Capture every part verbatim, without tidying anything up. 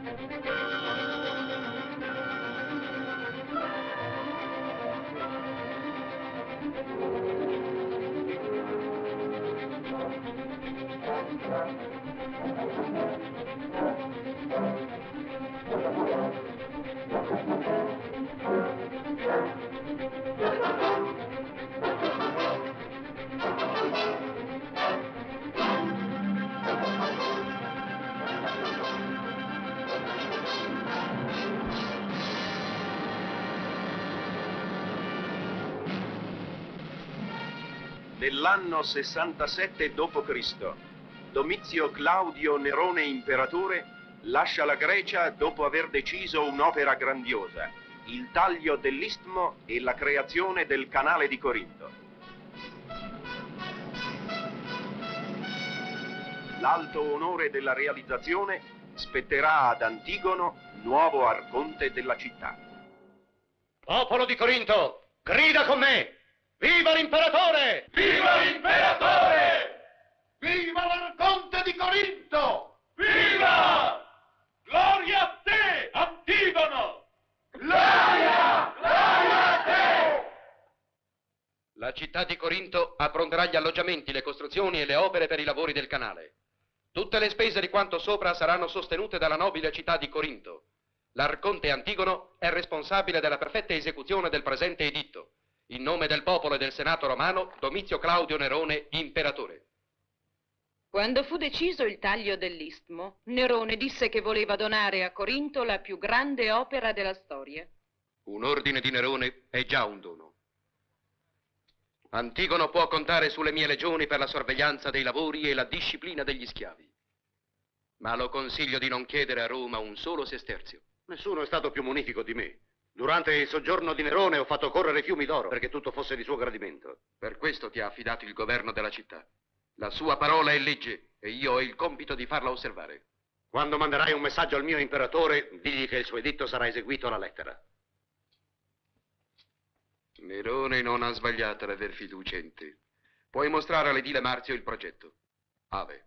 Nell'anno sessantasette dopo Cristo, Domizio Claudio Nerone imperatore lascia la Grecia dopo aver deciso un'opera grandiosa, il taglio dell'Istmo e la creazione del canale di Corinto. L'alto onore della realizzazione spetterà ad Antigono, nuovo arconte della città. Popolo di Corinto, grida con me! Viva l'imperatore! Viva l'imperatore! Viva l'arconte di Corinto! Viva! Gloria a te, Antigono! Gloria! Gloria a te! La città di Corinto appronterà gli alloggiamenti, le costruzioni e le opere per i lavori del canale. Tutte le spese di quanto sopra saranno sostenute dalla nobile città di Corinto. L'arconte Antigono è responsabile della perfetta esecuzione del presente editto. In nome del popolo e del Senato romano, Domizio Claudio Nerone, imperatore. Quando fu deciso il taglio dell'Istmo, Nerone disse che voleva donare a Corinto la più grande opera della storia. Un ordine di Nerone è già un dono. Antigono può contare sulle mie legioni per la sorveglianza dei lavori e la disciplina degli schiavi. Ma lo consiglio di non chiedere a Roma un solo sesterzio. Nessuno è stato più munifico di me. Durante il soggiorno di Nerone ho fatto correre fiumi d'oro perché tutto fosse di suo gradimento. Per questo ti ha affidato il governo della città. La sua parola è legge e io ho il compito di farla osservare. Quando manderai un messaggio al mio imperatore, digli che il suo editto sarà eseguito alla lettera. Nerone non ha sbagliato ad aver fiducia in te. Puoi mostrare all'edile Marzio il progetto. Ave.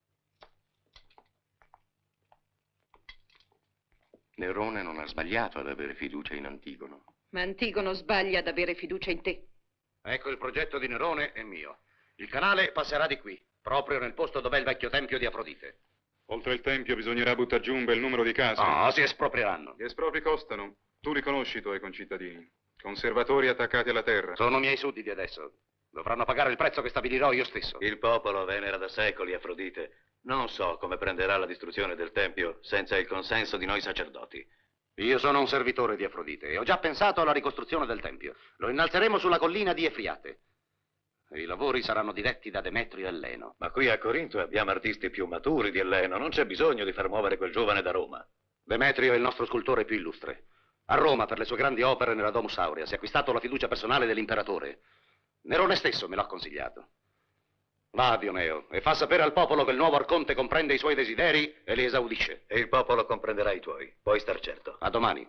Nerone non ha sbagliato ad avere fiducia in Antigono. Ma Antigono sbaglia ad avere fiducia in te. Ecco il progetto di Nerone e mio. Il canale passerà di qui, proprio nel posto dov'è il vecchio tempio di Afrodite. Oltre il tempio bisognerà buttare giù un bel numero di case. No, si esproprieranno. Gli espropri costano. Tu li conosci i tuoi concittadini. Conservatori attaccati alla terra. Sono miei sudditi adesso. Dovranno pagare il prezzo che stabilirò io stesso. Il popolo venera da secoli Afrodite. Non so come prenderà la distruzione del tempio senza il consenso di noi sacerdoti. Io sono un servitore di Afrodite e ho già pensato alla ricostruzione del tempio. Lo innalzeremo sulla collina di Efriate. I lavori saranno diretti da Demetrio e Elleno. Ma qui a Corinto abbiamo artisti più maturi di Elleno. Non c'è bisogno di far muovere quel giovane da Roma. Demetrio è il nostro scultore più illustre. A Roma, per le sue grandi opere nella Domus Aurea, si è acquistato la fiducia personale dell'imperatore. Nerone stesso me l'ha consigliato. Va, Dioneo, e fa sapere al popolo che il nuovo arconte comprende i suoi desideri e li esaudisce. E il popolo comprenderà i tuoi, puoi star certo. A domani.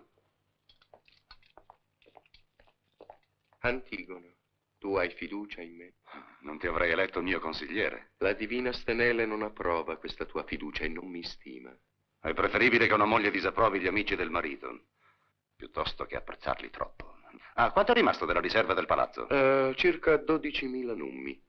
Antigono, tu hai fiducia in me? Non ti avrei eletto mio consigliere. La divina Stenele non approva questa tua fiducia e non mi stima. È preferibile che una moglie disapprovi gli amici del marito, piuttosto che apprezzarli troppo. Ah, quanto è rimasto della riserva del palazzo? Uh, circa dodicimila nummi.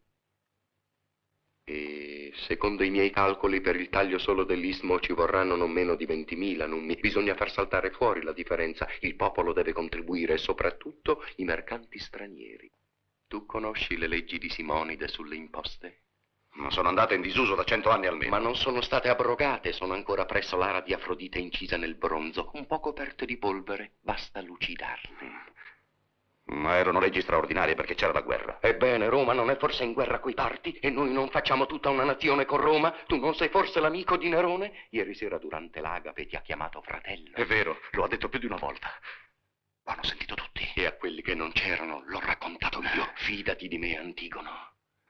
E secondo i miei calcoli per il taglio solo dell'Istmo ci vorranno non meno di ventimila nummi. Bisogna far saltare fuori la differenza. Il popolo deve contribuire e soprattutto i mercanti stranieri. Tu conosci le leggi di Simonide sulle imposte? Non sono andate in disuso da cento anni almeno. Ma non sono state abrogate, sono ancora presso l'ara di Afrodite incisa nel bronzo, un po' coperte di polvere, basta lucidarle. Ma erano leggi straordinarie perché c'era la guerra. Ebbene, Roma non è forse in guerra coi parti e noi non facciamo tutta una nazione con Roma? Tu non sei forse l'amico di Nerone? Ieri sera durante l'agape ti ha chiamato fratello. È vero, lo ha detto più di una volta. L'hanno sentito tutti. E a quelli che non c'erano l'ho raccontato io. Fidati di me, Antigono.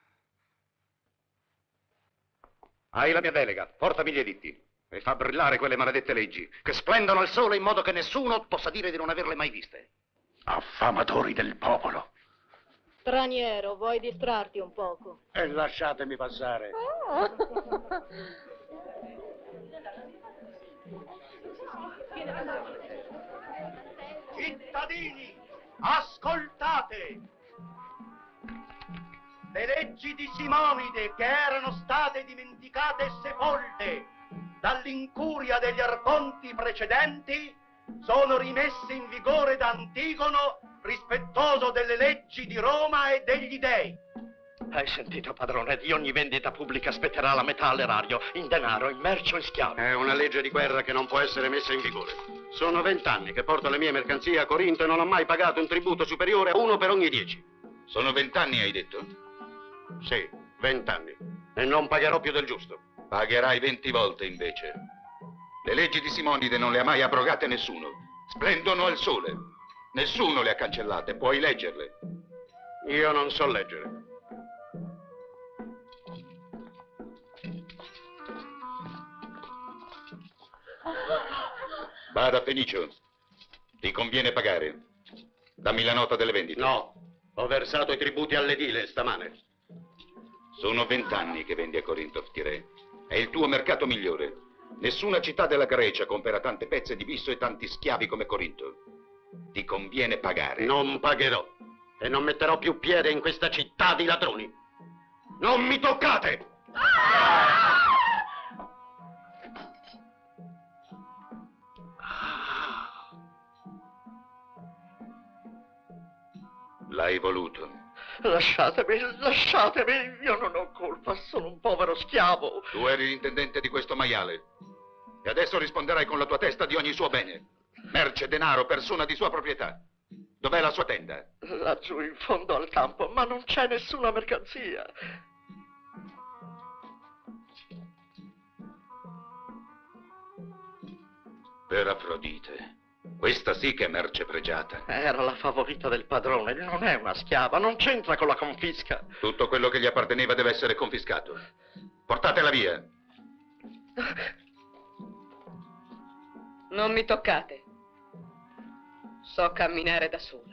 Hai la mia delega, portami gli editti e fa brillare quelle maledette leggi, che splendono al sole in modo che nessuno possa dire di non averle mai viste. Affamatori del popolo. Straniero, vuoi distrarti un poco? E lasciatemi passare. Cittadini, ascoltate! Le leggi di Simonide, che erano state dimenticate e sepolte dall'incuria degli arconti precedenti, sono rimesse in vigore da Antigono, rispettoso delle leggi di Roma e degli dei. Hai sentito, padrone? Di ogni vendita pubblica spetterà la metà all'erario, in denaro, in merce o in schiavi. È una legge di guerra che non può essere messa in vigore. Sono vent'anni che porto le mie mercanzie a Corinto e non ho mai pagato un tributo superiore a uno per ogni dieci. Sono vent'anni, hai detto? Sì, vent'anni. E non pagherò più del giusto. Pagherai venti volte, invece. Le leggi di Simonide non le ha mai abrogate nessuno. Splendono al sole. Nessuno le ha cancellate, puoi leggerle. Io non so leggere. Bada, Fenicio. Ti conviene pagare. Dammi la nota delle vendite. No, ho versato i tributi all'edile stamane. Sono vent'anni che vendi a Corinto, Tirè. È il tuo mercato migliore. Nessuna città della Grecia compera tante pezze di bisso e tanti schiavi come Corinto. Ti conviene pagare. Non pagherò. E non metterò più piede in questa città di ladroni. Non mi toccate! L'hai voluto. Lasciatemi, lasciatemi, io non ho colpa, sono un povero schiavo. Tu eri l'intendente di questo maiale. E adesso risponderai con la tua testa di ogni suo bene. Merce, denaro, persona di sua proprietà. Dov'è la sua tenda? Laggiù in fondo al campo, ma non c'è nessuna mercanzia. Per Afrodite. Questa sì che è merce pregiata. Era la favorita del padrone, non è una schiava, non c'entra con la confisca. Tutto quello che gli apparteneva deve essere confiscato. Portatela via. Non mi toccate. So camminare da sola.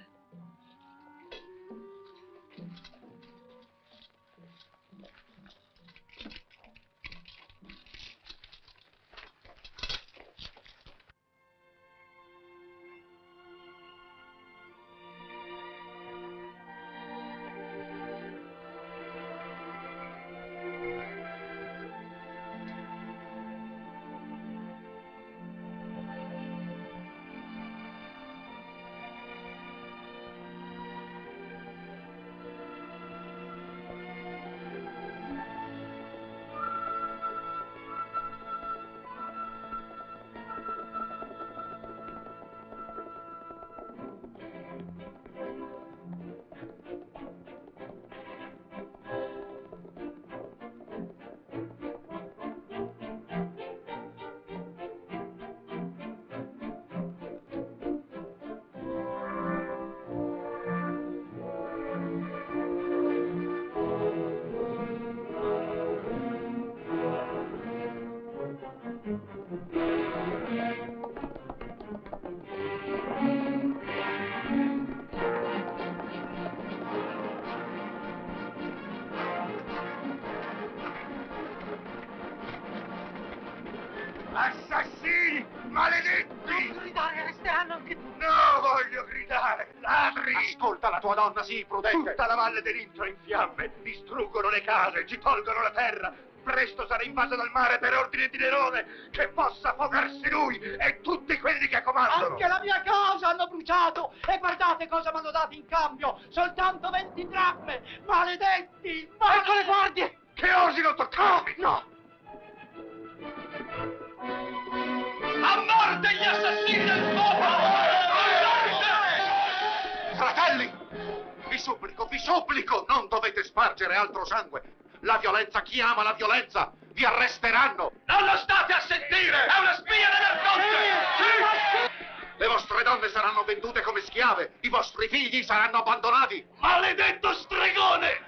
Assassini! Maledetti! Non gridare, resteranno anche tu! No, voglio gridare! Ladri! Ascolta la tua donna, sì, prudente! Tutta la valle dell'Intro è in fiamme! Distruggono le case, ci tolgono la terra! Presto sarà invasa dal mare per ordine di Nerone, che possa affogarsi lui e tutti quelli che comandano! Anche la mia casa hanno bruciato! E guardate cosa mi hanno dato in cambio! Soltanto venti dracme! Maledetti! Maledetti! Ecco le guardie! Che osino toccarmi! No! A morte gli assassini del popolo! Fratelli! Vi supplico, vi supplico! Non dovete spargere altro sangue! La violenza chiama la violenza! Vi arresteranno! Non lo state a sentire! È una spia dell'Arconte! Le vostre donne saranno vendute come schiave! I vostri figli saranno abbandonati! Maledetto stregone!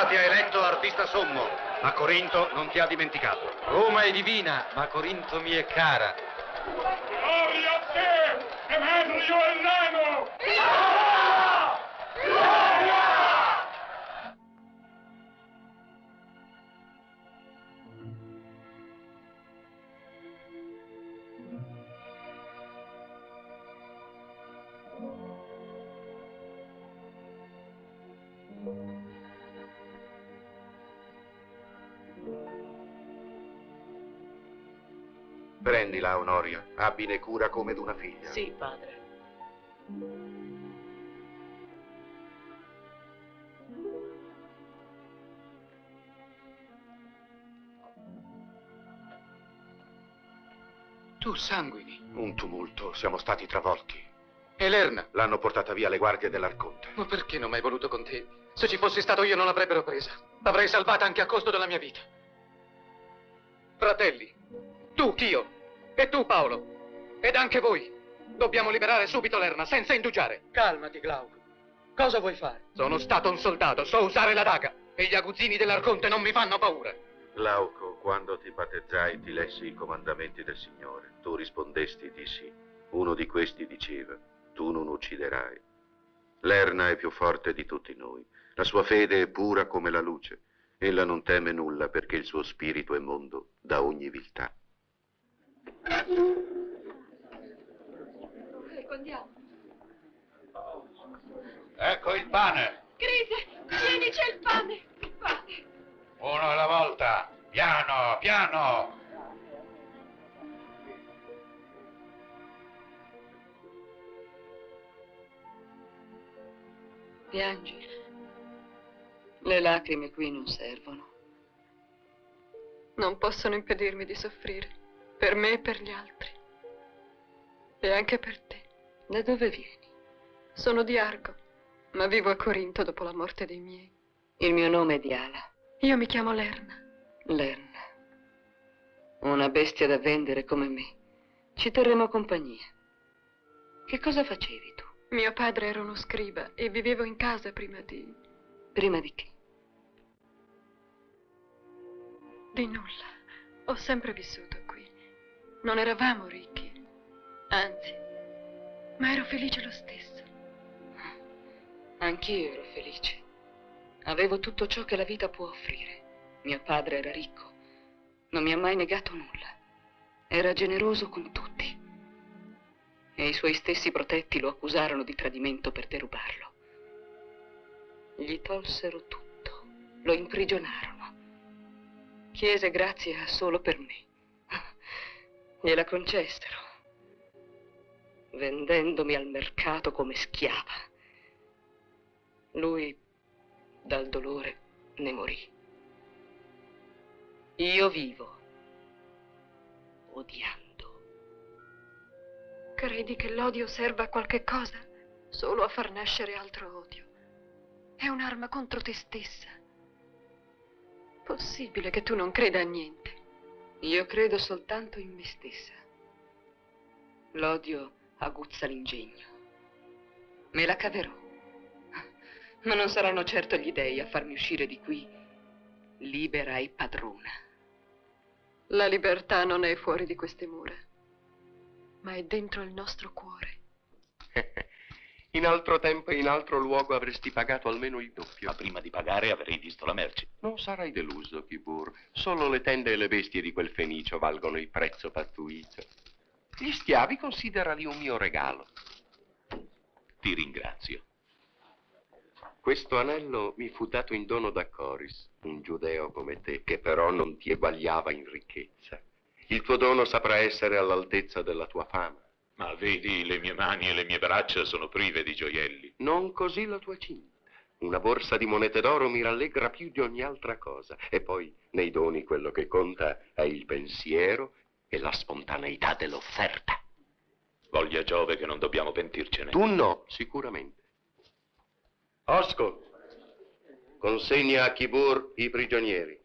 ti ha eletto artista sommo, ma Corinto non ti ha dimenticato. Roma è divina, ma Corinto mi è cara. Gloria a te, Demetrio Elleno! Gloria! Gloria! Prendila, Onoria, abbine cura come d'una figlia. Sì, padre. Tu sanguini. Un tumulto, siamo stati travolti. E Lerna? L'hanno portata via le guardie dell'Arconte. Ma perché non mi hai voluto con te? Se ci fossi stato io non l'avrebbero presa. L'avrei salvata anche a costo della mia vita. Fratelli, tu, Chio, e tu, Paolo, ed anche voi, dobbiamo liberare subito Lerna, senza indugiare. Calmati, Glauco. Cosa vuoi fare? Sono stato un soldato, so usare la daga, e gli aguzzini dell'Arconte non mi fanno paura. Glauco, quando ti battezzai ti lessi i comandamenti del Signore. Tu rispondesti di sì. Uno di questi diceva, tu non ucciderai. Lerna è più forte di tutti noi. La sua fede è pura come la luce. Ella non teme nulla perché il suo spirito è mondo da ogni viltà. Ecco, andiamo. Ecco il pane. Crise, vieni, c'è il pane. Il pane. Uno alla volta. Piano, piano. Piangi. Le lacrime qui non servono. Non possono impedirmi di soffrire, per me e per gli altri. E anche per te. Da dove vieni? Sono di Argo, ma vivo a Corinto dopo la morte dei miei. Il mio nome è Diala. Io mi chiamo Lerna. Lerna. Una bestia da vendere come me. Ci terremo compagnia. Che cosa facevi tu? Mio padre era uno scriba e vivevo in casa prima di... Prima di che? Di nulla. Ho sempre vissuto qui. Non eravamo ricchi. Anzi, ma ero felice lo stesso. Anch'io ero felice. Avevo tutto ciò che la vita può offrire. Mio padre era ricco. Non mi ha mai negato nulla. Era generoso con tutti. E i suoi stessi protetti lo accusarono di tradimento per derubarlo. Gli tolsero tutto. Lo imprigionarono. Chiese grazia solo per me. Gliela concessero, vendendomi al mercato come schiava. Lui, dal dolore, ne morì. Io vivo, odiando. Credi che l'odio serva a qualche cosa? Solo a far nascere altro odio. È un'arma contro te stessa. Possibile che tu non creda a niente. Io credo soltanto in me stessa. L'odio aguzza l'ingegno. Me la caverò. Ma non saranno certo gli dèi a farmi uscire di qui libera e padrona. La libertà non è fuori di queste mura, ma è dentro il nostro cuore. In altro tempo e in altro luogo avresti pagato almeno il doppio. Ma prima di pagare avrei visto la merce. Non sarai deluso, Kibur. Solo le tende e le bestie di quel fenicio valgono il prezzo pattuito. Gli schiavi considerali un mio regalo. Ti ringrazio. Questo anello mi fu dato in dono da Coris, un giudeo come te, che però non ti eguagliava in ricchezza. Il tuo dono saprà essere all'altezza della tua fama. Ma vedi, le mie mani e le mie braccia sono prive di gioielli. Non così la tua cinta. Una borsa di monete d'oro mi rallegra più di ogni altra cosa. E poi, nei doni, quello che conta è il pensiero e la spontaneità dell'offerta. Voglia Giove che non dobbiamo pentircene. Tu no, sicuramente. Osco, consegna a Kibur i prigionieri.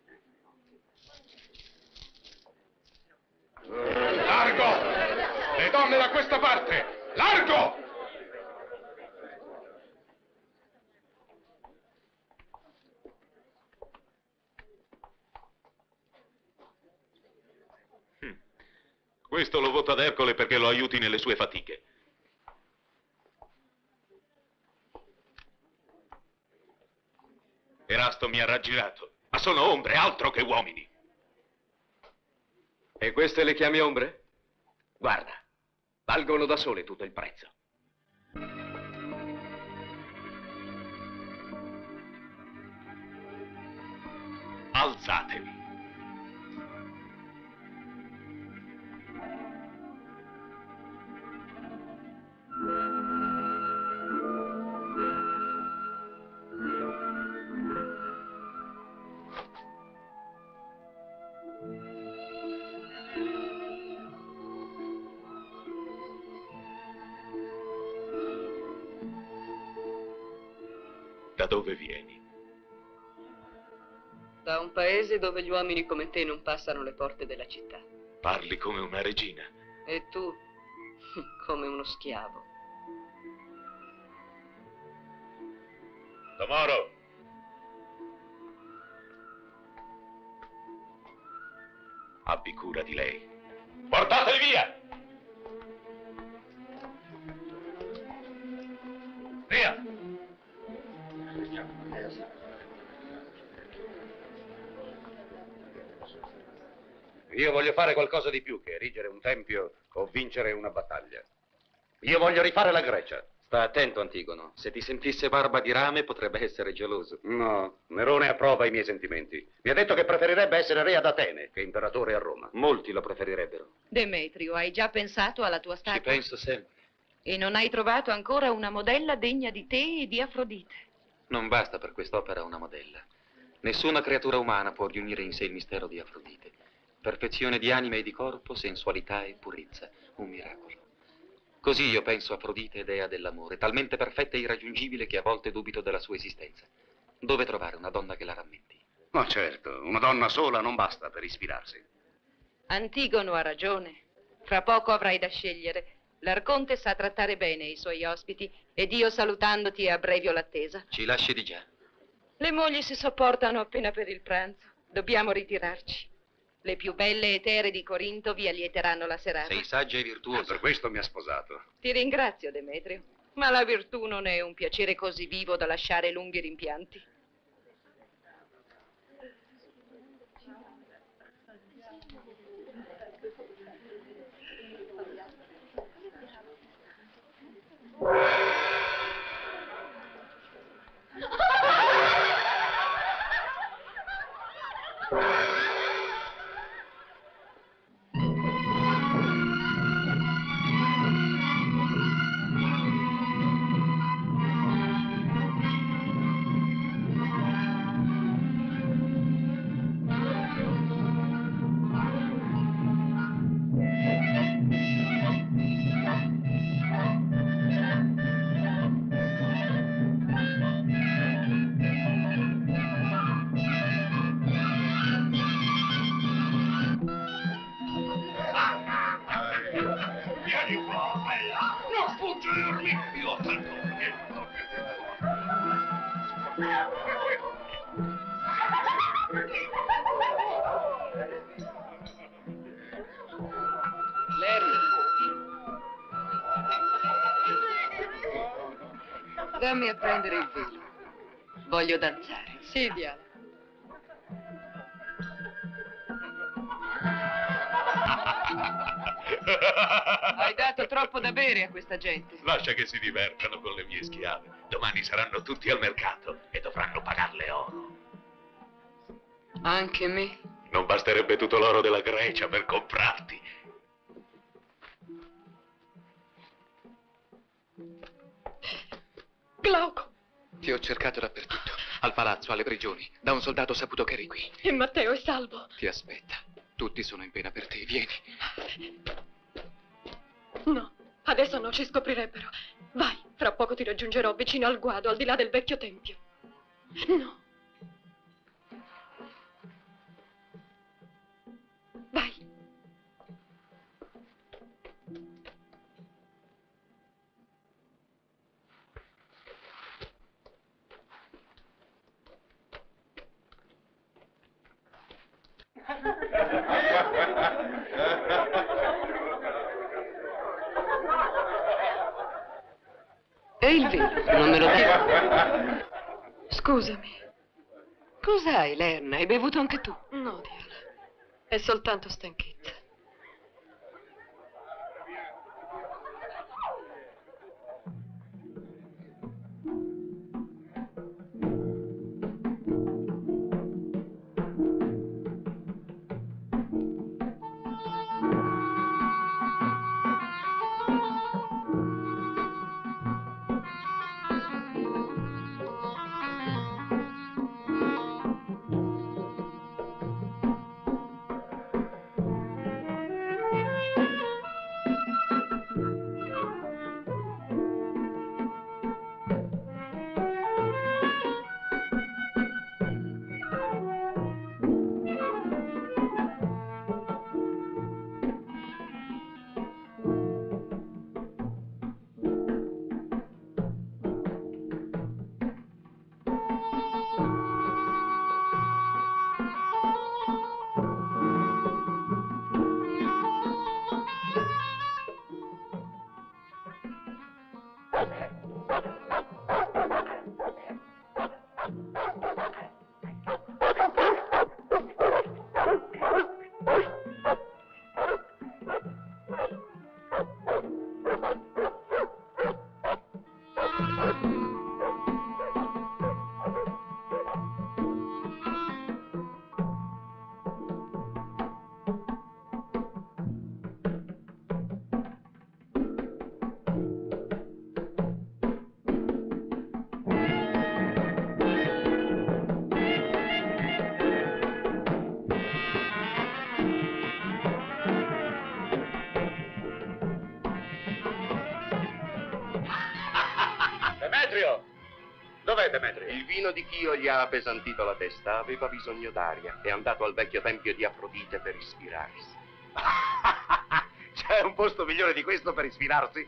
Largo! Le donne da questa parte! Largo! Questo lo voto ad Ercole perché lo aiuti nelle sue fatiche. Erasto mi ha raggirato, ma sono ombre, altro che uomini. E queste le chiami ombre? Guarda, valgono da sole tutto il prezzo. Alzatevi. Da dove vieni? Da un paese dove gli uomini come te non passano le porte della città. Parli come una regina. E tu, come uno schiavo. Tomoro! Abbi cura di lei. Portateli via! Via! Io voglio fare qualcosa di più che erigere un tempio o vincere una battaglia. Io voglio rifare la Grecia. Sta attento, Antigono. Se ti sentisse barba di rame potrebbe essere geloso. No, Nerone approva i miei sentimenti. Mi ha detto che preferirebbe essere re ad Atene che imperatore a Roma. Molti lo preferirebbero. Demetrio, hai già pensato alla tua statua? Ci penso sempre. E non hai trovato ancora una modella degna di te e di Afrodite? Non basta per quest'opera una modella. Nessuna creatura umana può riunire in sé il mistero di Afrodite. Perfezione di anima e di corpo, sensualità e purezza. Un miracolo. Così io penso Afrodite, dea dell'amore, talmente perfetta e irraggiungibile che a volte dubito della sua esistenza. Dove trovare una donna che la rammenti? Ma certo, una donna sola non basta per ispirarsi. Antigono ha ragione. Fra poco avrai da scegliere. L'Arconte sa trattare bene i suoi ospiti ed io salutandoti abbrevio l'attesa. Ci lasci di già. Le mogli si sopportano appena per il pranzo. Dobbiamo ritirarci. Le più belle etere di Corinto vi allieteranno la serata. Sei saggia e virtuosa. Per questo mi ha sposato. Ti ringrazio, Demetrio. Ma la virtù non è un piacere così vivo da lasciare lunghi rimpianti. Vieni qua, bella! Non sfuggirmi! Io tanto... Larry. Dammi a prendere il velo. Voglio danzare. Sì, Diana. Hai dato troppo da bere a questa gente. Lascia che si divertano con le mie schiave. Domani saranno tutti al mercato e dovranno pagarle oro. Anche me? Non basterebbe tutto l'oro della Grecia per comprarti. Glauco! Ti ho cercato dappertutto. Al palazzo, alle prigioni. Da un soldato ho saputo che eri qui. E Matteo è salvo. Ti aspetta. Tutti sono in pena per te. Vieni. No, adesso non ci scoprirebbero. Vai, fra poco ti raggiungerò vicino al guado, al di là del vecchio tempio. No. Vai. E il vino? Non me lo dico. Scusami. Cos'hai, Lerna? Hai bevuto anche tu? No, Diola. È soltanto stanchezza. Demetrio! Dov'è Demetrio? Il vino di Chio gli ha appesantito la testa, aveva bisogno d'aria. È andato al vecchio tempio di Afrodite per ispirarsi. C'è un posto migliore di questo per ispirarsi?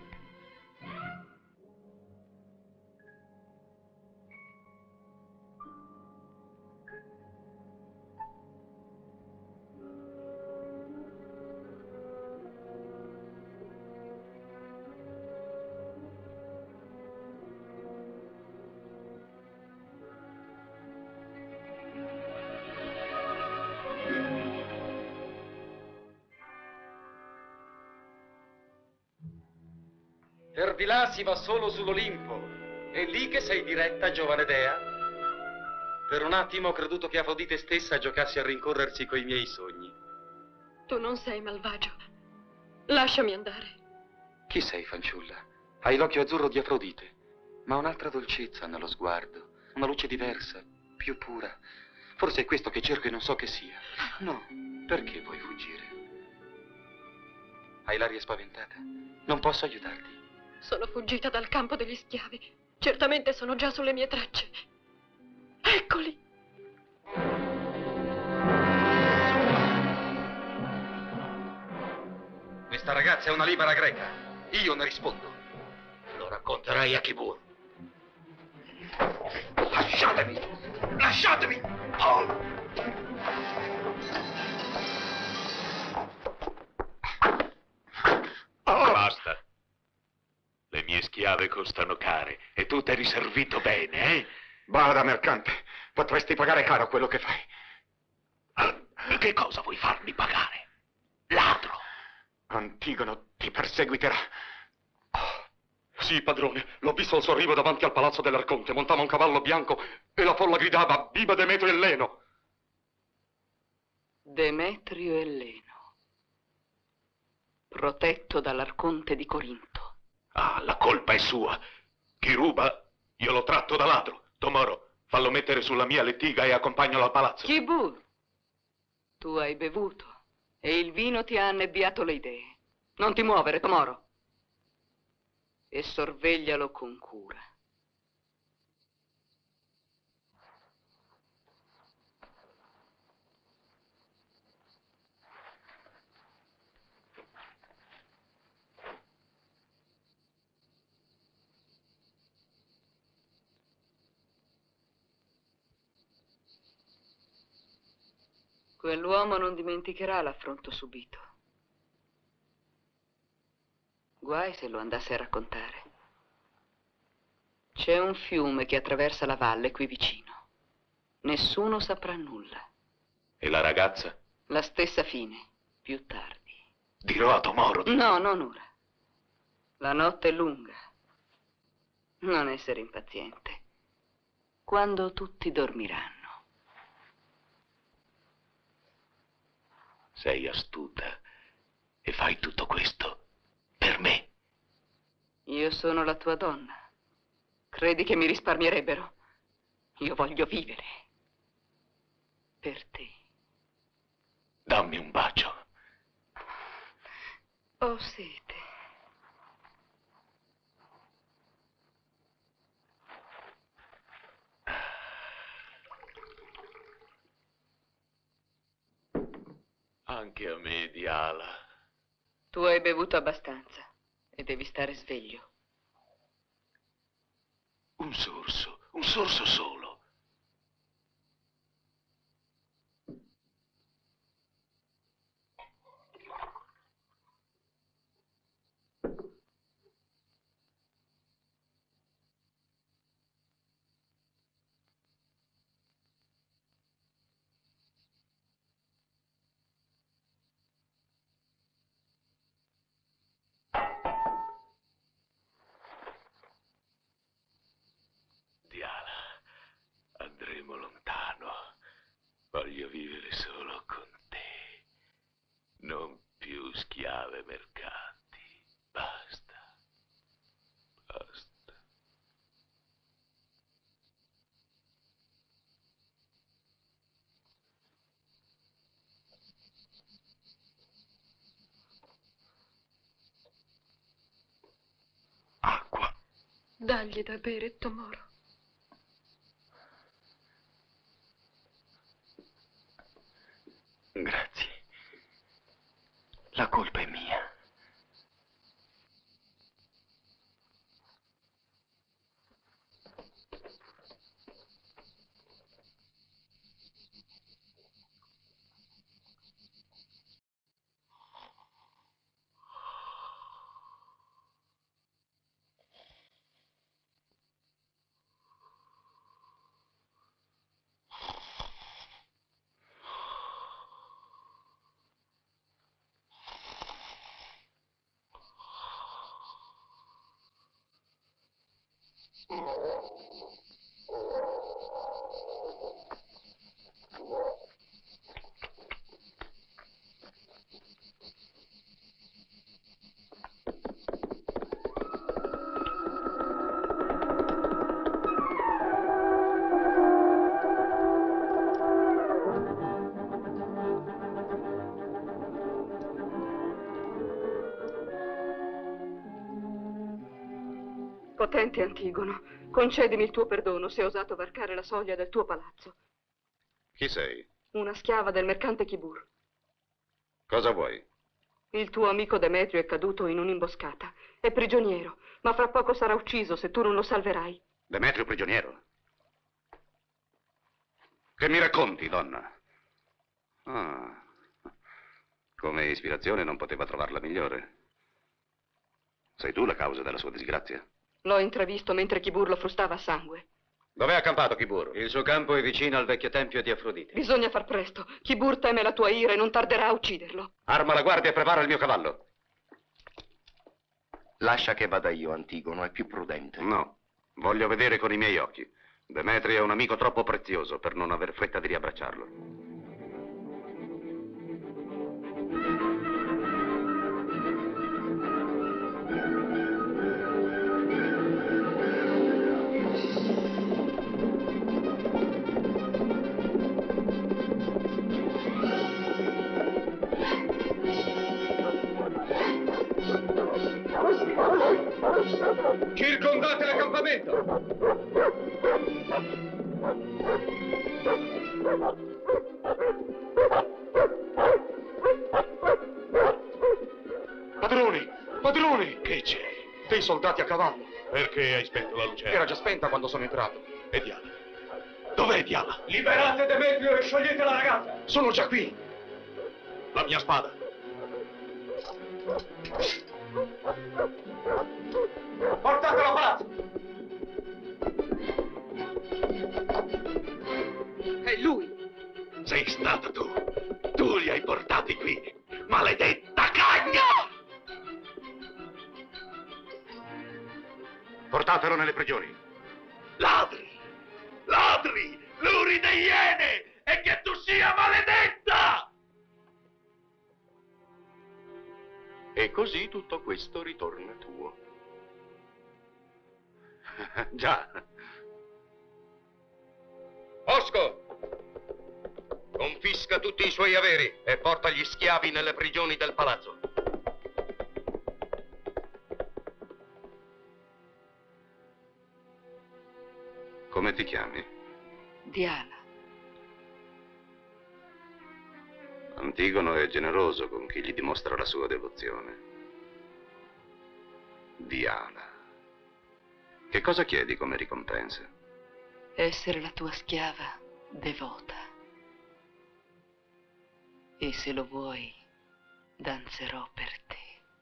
Per di là si va solo sull'Olimpo. È lì che sei diretta, giovane dea? Per un attimo ho creduto che Afrodite stessa giocasse a rincorrersi coi miei sogni. Tu non sei malvagio. Lasciami andare. Chi sei, fanciulla? Hai l'occhio azzurro di Afrodite, ma un'altra dolcezza nello sguardo, una luce diversa, più pura. Forse è questo che cerco e non so che sia. No, perché vuoi fuggire? Hai l'aria spaventata? Non posso aiutarti. Sono fuggita dal campo degli schiavi. Certamente sono già sulle mie tracce. Eccoli! Questa ragazza è una libera greca. Io ne rispondo. Lo racconterai a Kibur. Lasciatemi! Lasciatemi! Oh! Oh. Basta. Le mie schiave costano care e tu ti eri servito bene, eh? Bada, mercante, potresti pagare caro quello che fai. Ah, che cosa vuoi farmi pagare? Ladro! Antigono ti perseguiterà. Sì, padrone, l'ho visto al suo arrivo davanti al palazzo dell'Arconte. Montava un cavallo bianco e la folla gridava viva Demetrio e Leno. Demetrio e Leno, protetto dall'Arconte di Corinto. Ah, la colpa è sua. Chi ruba, io lo tratto da ladro. Tomoro, fallo mettere sulla mia lettiga e accompagnalo al palazzo. Kibur, tu hai bevuto e il vino ti ha annebbiato le idee. Non ti muovere, Tomoro. E sorveglialo con cura. Quell'uomo non dimenticherà l'affronto subito. Guai se lo andasse a raccontare. C'è un fiume che attraversa la valle qui vicino. Nessuno saprà nulla. E la ragazza? La stessa fine, più tardi. Dirò a Tomoro di... No, non ora. La notte è lunga. Non essere impaziente. Quando tutti dormiranno. Sei astuta e fai tutto questo per me. Io sono la tua donna. Credi che mi risparmierebbero? Io voglio vivere. Per te. Dammi un bacio. Ho sete. Anche a me, Diala. Tu hai bevuto abbastanza e devi stare sveglio. Un sorso, un sorso solo. Andremo lontano. Voglio vivere solo con te. Non più schiave mercanti. Basta. Basta. Acqua. Dagli da bere, Tomoro. Grazie. La colpa è mia. Potente Antigono, concedimi il tuo perdono se ho osato varcare la soglia del tuo palazzo. Chi sei? Una schiava del mercante Kibur. Cosa vuoi? Il tuo amico Demetrio è caduto in un'imboscata. È prigioniero, ma fra poco sarà ucciso se tu non lo salverai. Demetrio prigioniero? Che mi racconti, donna? Ah, come ispirazione non poteva trovarla migliore. Sei tu la causa della sua disgrazia? L'ho intravisto mentre Kibur lo frustava a sangue. Dov'è accampato Kibur? Il suo campo è vicino al vecchio tempio di Afrodite. Bisogna far presto. Kibur teme la tua ira e non tarderà a ucciderlo. Arma la guardia e prepara il mio cavallo. Lascia che vada io, Antigono, è più prudente. No, voglio vedere con i miei occhi. Demetrio è un amico troppo prezioso per non aver fretta di riabbracciarlo. Circondate l'accampamento! Padroni! Padroni! Che c'è? Dei soldati a cavallo. Perché hai spento la luce? Era già spenta quando sono entrato. Vediamo. Dov'è Diana? Liberate Demetrio e sciogliete la ragazza! Sono già qui. La mia spada. Portatelo a palazzo! È lui! Sei stata tu. Tu li hai portati qui. Maledetta cagna! Portatelo nelle prigioni. Ladri! Ladri! Luride iene! E che tu sia maledetta! E così tutto questo ritorna tuo. Già. Osco! Confisca tutti i suoi averi e porta gli schiavi nelle prigioni del palazzo. Come ti chiami? Diana. Antigono è generoso con chi gli dimostra la sua devozione. Diana. Che cosa chiedi come ricompensa? Essere la tua schiava devota. E se lo vuoi, danzerò per te.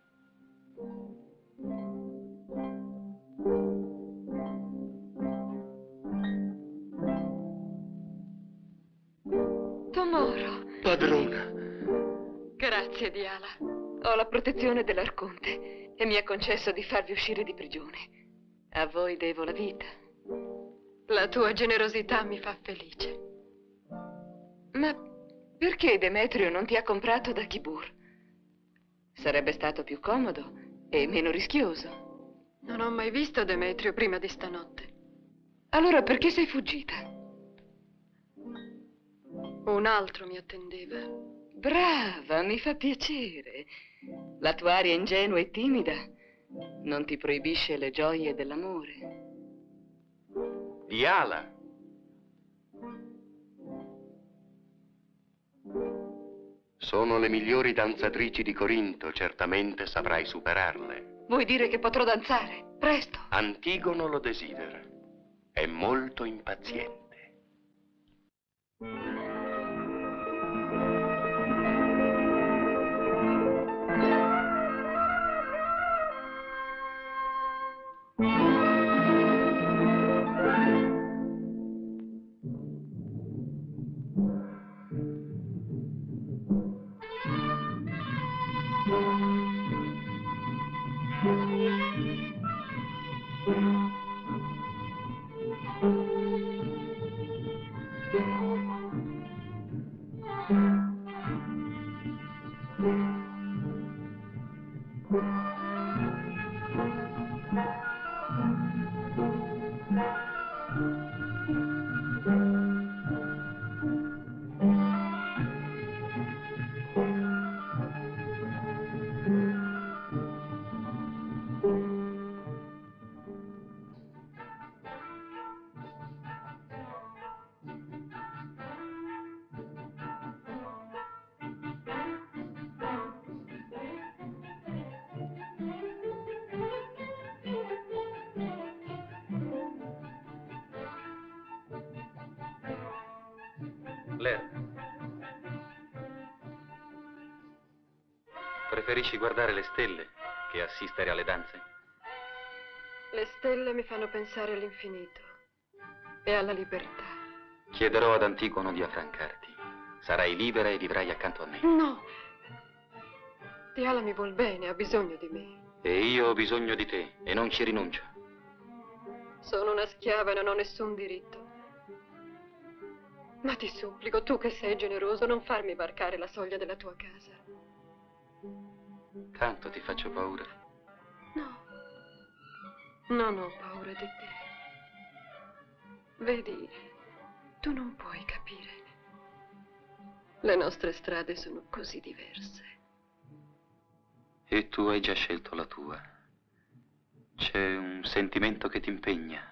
Tomoro. Padrona. Grazie, Diala. Ho la protezione dell'Arconte e mi ha concesso di farvi uscire di prigione. A voi devo la vita. La tua generosità mi fa felice. Ma perché Demetrio non ti ha comprato da Kibur? Sarebbe stato più comodo e meno rischioso. Non ho mai visto Demetrio prima di stanotte. Allora perché sei fuggita? Un altro mi attendeva. Brava, mi fa piacere. La tua aria ingenua e timida non ti proibisce le gioie dell'amore. Diala. Sono le migliori danzatrici di Corinto, certamente saprai superarle. Vuoi dire che potrò danzare? Presto. Antigono lo desidera. È molto impaziente. Claire, preferisci guardare le stelle che assistere alle danze? Le stelle mi fanno pensare all'infinito e alla libertà. Chiederò ad Antigono di affrancarti. Sarai libera e vivrai accanto a me. No! Diala mi vuol bene, ha bisogno di me. E io ho bisogno di te e non ci rinuncio. Sono una schiava e non ho nessun diritto. Ma ti supplico, tu che sei generoso, non farmi varcare la soglia della tua casa. Tanto ti faccio paura. No, non ho paura di te. Vedi, tu non puoi capire. Le nostre strade sono così diverse. E tu hai già scelto la tua. C'è un sentimento che ti impegna.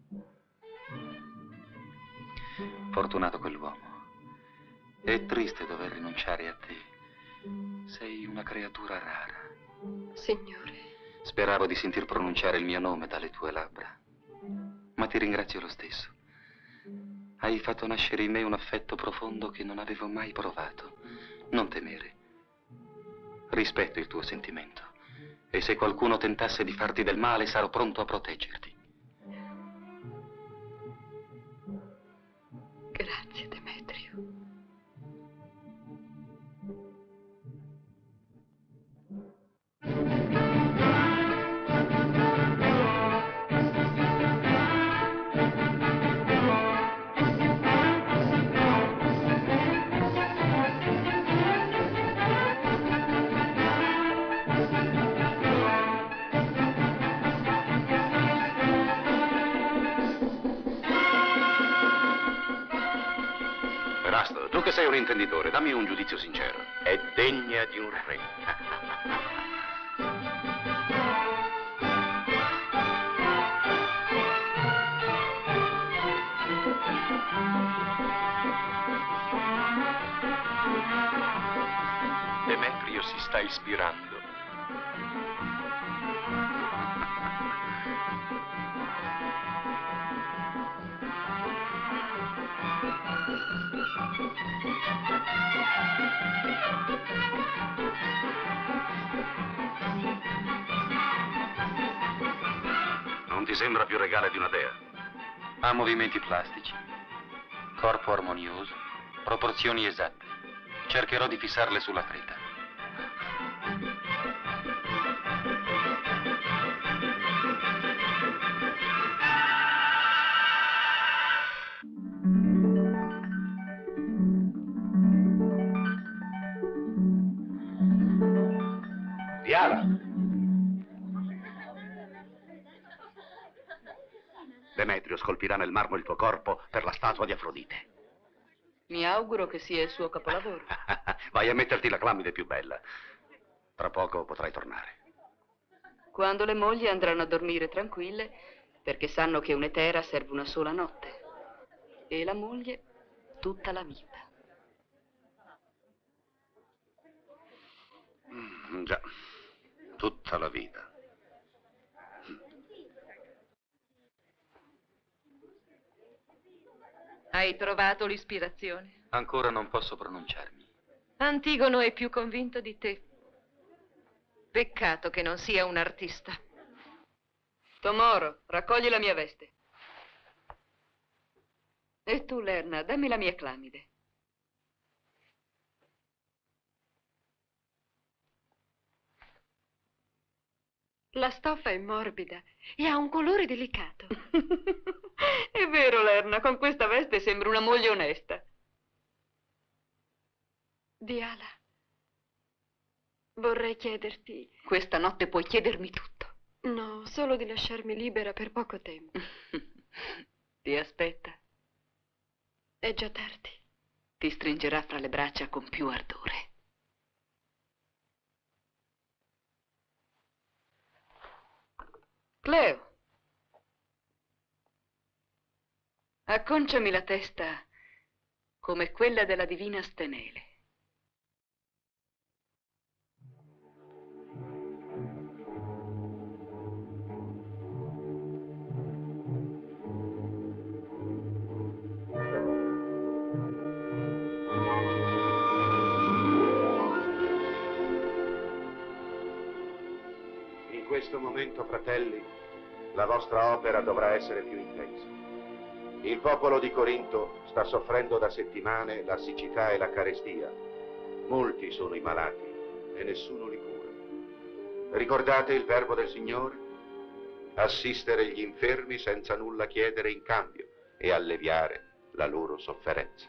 Fortunato quell'uomo. È triste dover rinunciare a te. Sei una creatura rara. Signore. Speravo di sentir pronunciare il mio nome dalle tue labbra. Ma ti ringrazio lo stesso. Hai fatto nascere in me un affetto profondo che non avevo mai provato. Non temere. Rispetto il tuo sentimento. E se qualcuno tentasse di farti del male, sarò pronto a proteggerti. Grazie, Demetrio. Erasto, tu che sei un intenditore, dammi un giudizio sincero. È degna di un re. Demetrio si sta ispirando. Non ti sembra più regale di una dea? Ha movimenti plastici, corpo armonioso, proporzioni esatte. Cercherò di fissarle sulla creta. Diana! Demetrio scolpirà nel marmo il tuo corpo per la statua di Afrodite. Mi auguro che sia il suo capolavoro. Vai a metterti la clamide più bella. Tra poco potrai tornare. Quando le mogli andranno a dormire tranquille, perché sanno che un'etera serve una sola notte. E la moglie tutta la vita. Mm, già, tutta la vita. Hai trovato l'ispirazione? Ancora non posso pronunciarmi. Antigono è più convinto di te. Peccato che non sia un artista. Tomoro, raccogli la mia veste. E tu, Lerna, dammi la mia clamide. La stoffa è morbida e ha un colore delicato. È vero, Lerna, con questa veste sembra una moglie onesta. Diala, vorrei chiederti... Questa notte puoi chiedermi tutto. No, solo di lasciarmi libera per poco tempo. Ti aspetta. È già tardi. Ti stringerà fra le braccia con più ardore. Cleo, acconciami la testa come quella della divina Stenele. In questo momento, fratelli, la vostra opera dovrà essere più intensa. Il popolo di Corinto sta soffrendo da settimane la siccità e la carestia. Molti sono i malati e nessuno li cura. Ricordate il verbo del Signore? Assistere gli infermi senza nulla chiedere in cambio e alleviare la loro sofferenza.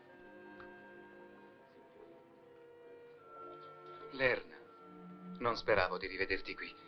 Lerna, non speravo di rivederti qui.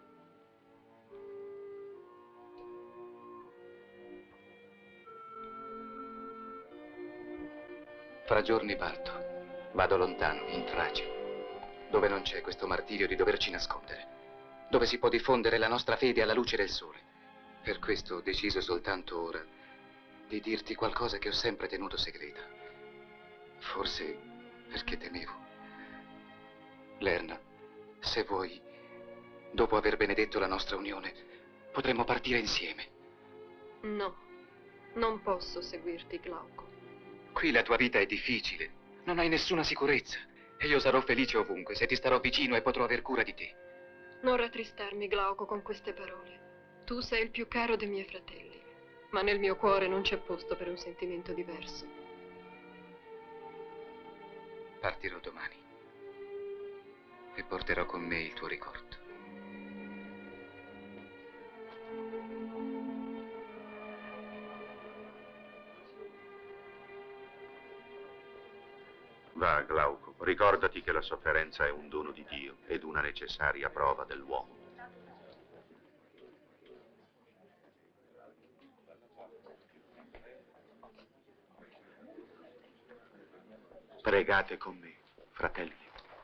Fra giorni parto. Vado lontano, in Tracia, dove non c'è questo martirio di doverci nascondere, dove si può diffondere la nostra fede alla luce del sole. Per questo ho deciso soltanto ora di dirti qualcosa che ho sempre tenuto segreta. Forse perché temevo. Lerna, se vuoi, dopo aver benedetto la nostra unione, potremmo partire insieme. No, Non posso seguirti, Glauco. Qui la tua vita è difficile. Non hai nessuna sicurezza. E io sarò felice ovunque se ti starò vicino e potrò aver cura di te. Non rattristarmi, Glauco, con queste parole. Tu sei il più caro dei miei fratelli, ma nel mio cuore non c'è posto per un sentimento diverso. Partirò domani e porterò con me il tuo ricordo. Va, Glauco, ricordati che la sofferenza è un dono di Dio ed una necessaria prova dell'uomo. Pregate con me, fratelli.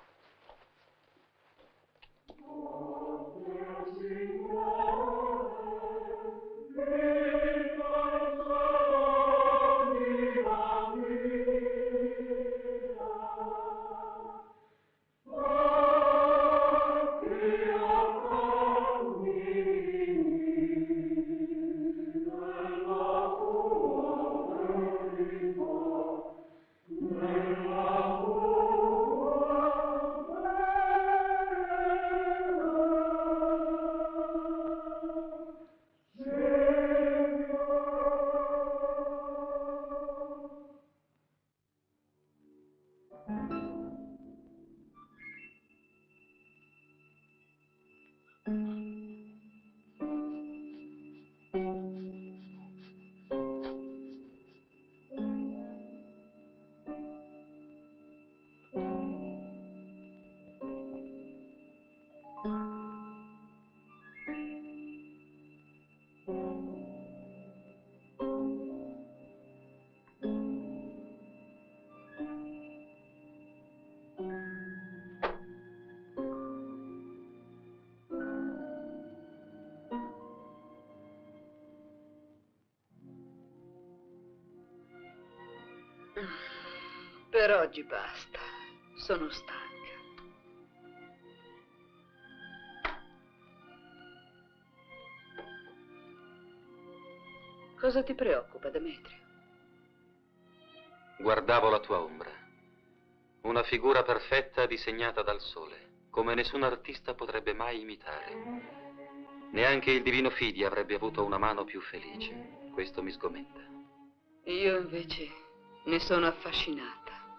Per oggi basta. Sono stanca. Cosa ti preoccupa, Demetrio? Guardavo la tua ombra. Una figura perfetta disegnata dal sole, come nessun artista potrebbe mai imitare. Neanche il divino Fidi avrebbe avuto una mano più felice. Questo mi sgomenta. Io invece ne sono affascinata.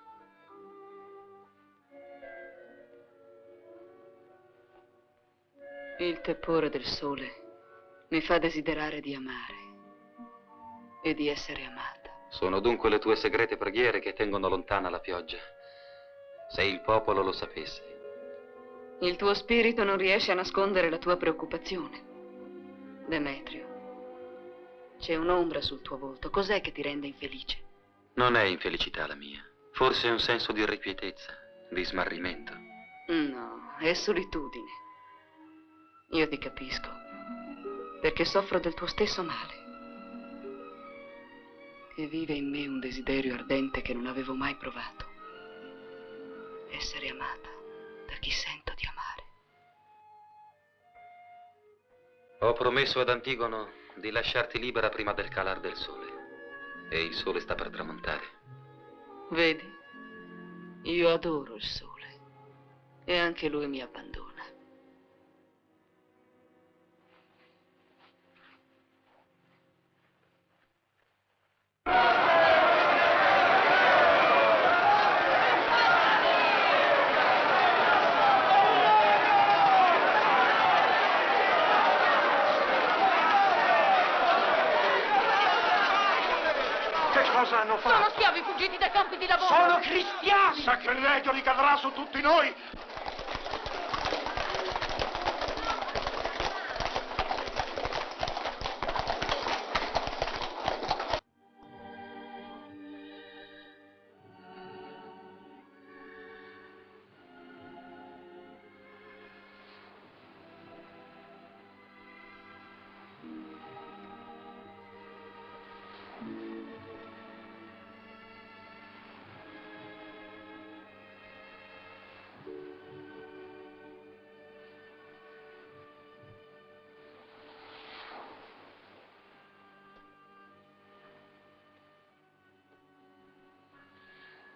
Il tepore del sole mi fa desiderare di amare e di essere amata. Sono dunque le tue segrete preghiere che tengono lontana la pioggia. Se il popolo lo sapesse. Il tuo spirito non riesce a nascondere la tua preoccupazione. Demetrio, c'è un'ombra sul tuo volto. Cos'è che ti rende infelice? Non è infelicità la mia. Forse è un senso di irrequietezza, di smarrimento. No, è solitudine. Io ti capisco, perché soffro del tuo stesso male. E vive in me un desiderio ardente che non avevo mai provato. Essere amata da chi sento di amare. Ho promesso ad Antigono di lasciarti libera prima del calar del sole. E il sole sta per tramontare. Vedi, io adoro il sole. E anche lui mi abbandona. Cosa hanno fatto? Sono schiavi fuggiti dai campi di lavoro. Sono cristiani! Sacrilegio ricadrà su tutti noi!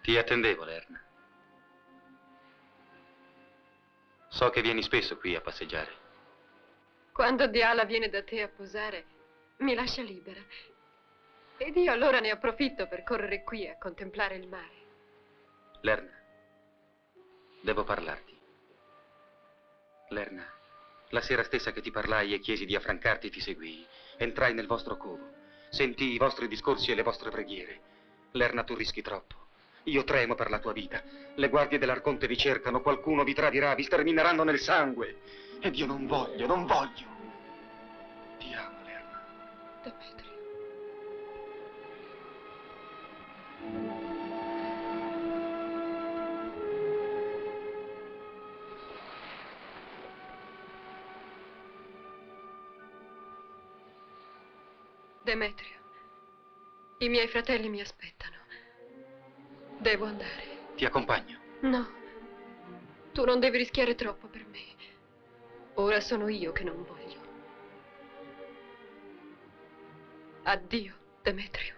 Ti attendevo, Lerna. So che vieni spesso qui a passeggiare. Quando Diala viene da te a posare, mi lascia libera. Ed io allora ne approfitto per correre qui a contemplare il mare. Lerna, devo parlarti. Lerna, la sera stessa che ti parlai e chiesi di affrancarti, ti seguii. Entrai nel vostro covo, sentii i vostri discorsi e le vostre preghiere. Lerna, tu rischi troppo. Io tremo per la tua vita. Le guardie dell'Arconte vi cercano, qualcuno vi tradirà, vi stermineranno nel sangue. Ed io non voglio, non voglio. Ti amo, Lerna. Demetrio. Demetrio, i miei fratelli mi aspettano. Devo andare. Ti accompagno. No, tu non devi rischiare troppo per me. Ora sono io che non voglio. Addio, Demetrio.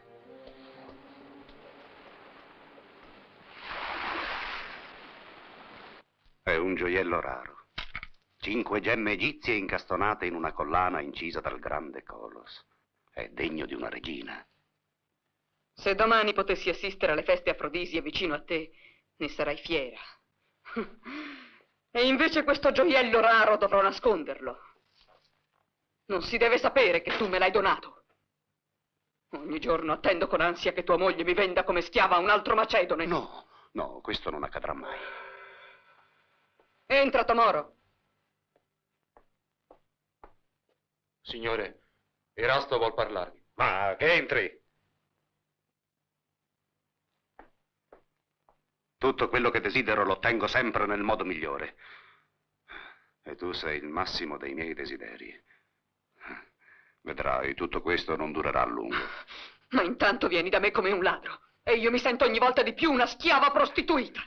È un gioiello raro. Cinque gemme egizie incastonate in una collana incisa dal grande Colos. È degno di una regina. Se domani potessi assistere alle feste afrodisiache vicino a te, ne sarai fiera. E invece questo gioiello raro dovrò nasconderlo. Non si deve sapere che tu me l'hai donato. Ogni giorno attendo con ansia che tua moglie mi venda come schiava a un altro macedone. No, no, questo non accadrà mai. Entra, Tomoro. Signore, Erasto vuol parlarvi. Ma che entri. Tutto quello che desidero lo ottengo sempre nel modo migliore. E tu sei il massimo dei miei desideri. Vedrai, tutto questo non durerà a lungo. Ma intanto vieni da me come un ladro. E io mi sento ogni volta di più una schiava prostituita.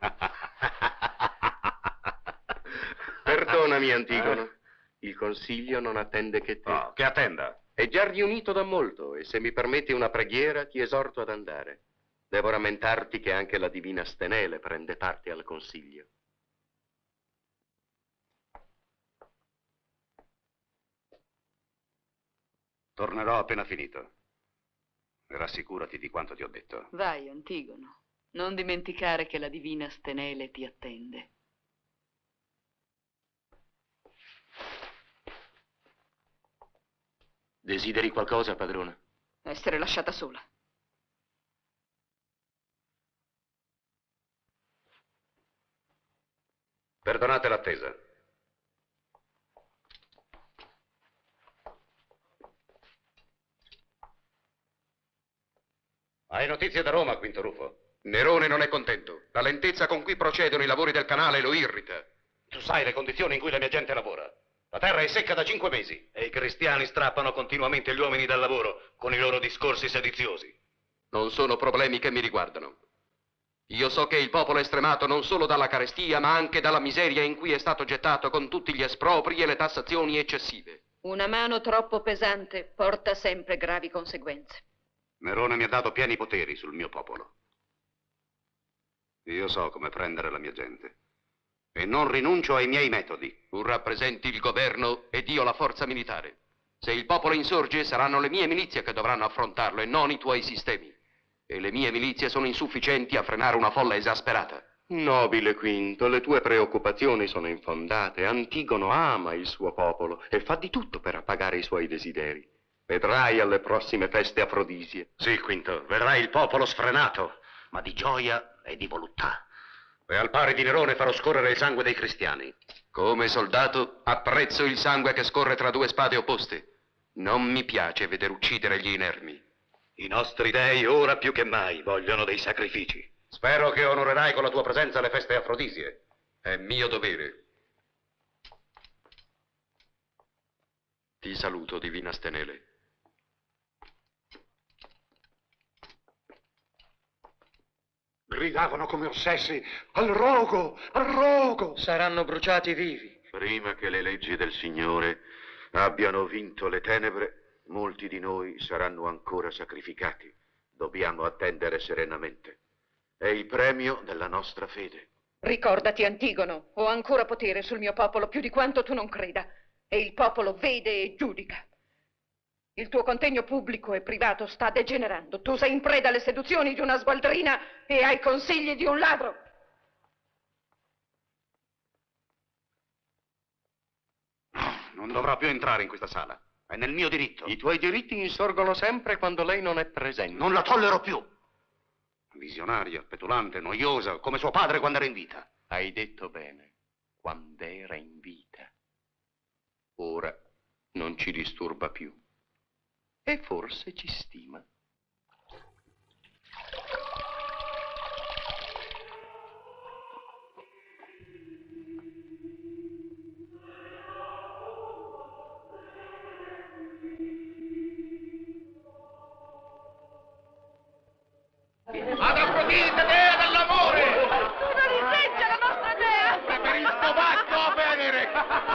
Perdonami, Antigono. Il consiglio non attende che te. Oh, che attenda. È già riunito da molto e se mi permetti una preghiera ti esorto ad andare. Devo rammentarti che anche la divina Stenele prende parte al consiglio. Tornerò appena finito. E rassicurati di quanto ti ho detto. Vai, Antigono. Non dimenticare che la divina Stenele ti attende. Desideri qualcosa, padrona? Essere lasciata sola. Perdonate l'attesa. Hai notizie da Roma, Quinto Rufo? Nerone non è contento. La lentezza con cui procedono i lavori del canale lo irrita. Tu sai le condizioni in cui la mia gente lavora. La terra è secca da cinque mesi. E i cristiani strappano continuamente gli uomini dal lavoro con i loro discorsi sediziosi. Non sono problemi che mi riguardano. Io so che il popolo è stremato non solo dalla carestia, ma anche dalla miseria in cui è stato gettato con tutti gli espropri e le tassazioni eccessive. Una mano troppo pesante porta sempre gravi conseguenze. Nerone mi ha dato pieni poteri sul mio popolo. Io so come prendere la mia gente. E non rinuncio ai miei metodi. Tu rappresenti il governo ed io la forza militare. Se il popolo insorge, saranno le mie milizie che dovranno affrontarlo e non i tuoi sistemi. E le mie milizie sono insufficienti a frenare una folla esasperata. Nobile Quinto, le tue preoccupazioni sono infondate. Antigono ama il suo popolo e fa di tutto per appagare i suoi desideri. Vedrai alle prossime feste afrodisiache. Sì, Quinto, vedrai il popolo sfrenato, ma di gioia e di voluttà. E al pari di Nerone farò scorrere il sangue dei cristiani. Come soldato, apprezzo il sangue che scorre tra due spade opposte. Non mi piace vedere uccidere gli inermi. I nostri dei ora più che mai vogliono dei sacrifici. Spero che onorerai con la tua presenza le feste afrodisiache. È mio dovere. Ti saluto, divina Stenele. Gridavano come ossessi, al rogo, al rogo! Saranno bruciati vivi. Prima che le leggi del Signore abbiano vinto le tenebre, molti di noi saranno ancora sacrificati. Dobbiamo attendere serenamente. È il premio della nostra fede. Ricordati, Antigono, ho ancora potere sul mio popolo più di quanto tu non creda. E il popolo vede e giudica. Il tuo contegno pubblico e privato sta degenerando. Tu sei in preda alle seduzioni di una sgualdrina e ai consigli di un ladro. Non dovrà più entrare in questa sala. È nel mio diritto. I tuoi diritti insorgono sempre quando lei non è presente. Non la tollero più. Visionaria, petulante, noiosa, come suo padre quando era in vita. Hai detto bene, quando era in vita. Ora non ci disturba più. E forse ci stima. Ad Afrodite, dea dell'amore! Non riteggia la nostra dea! E per il tabacco a Venere!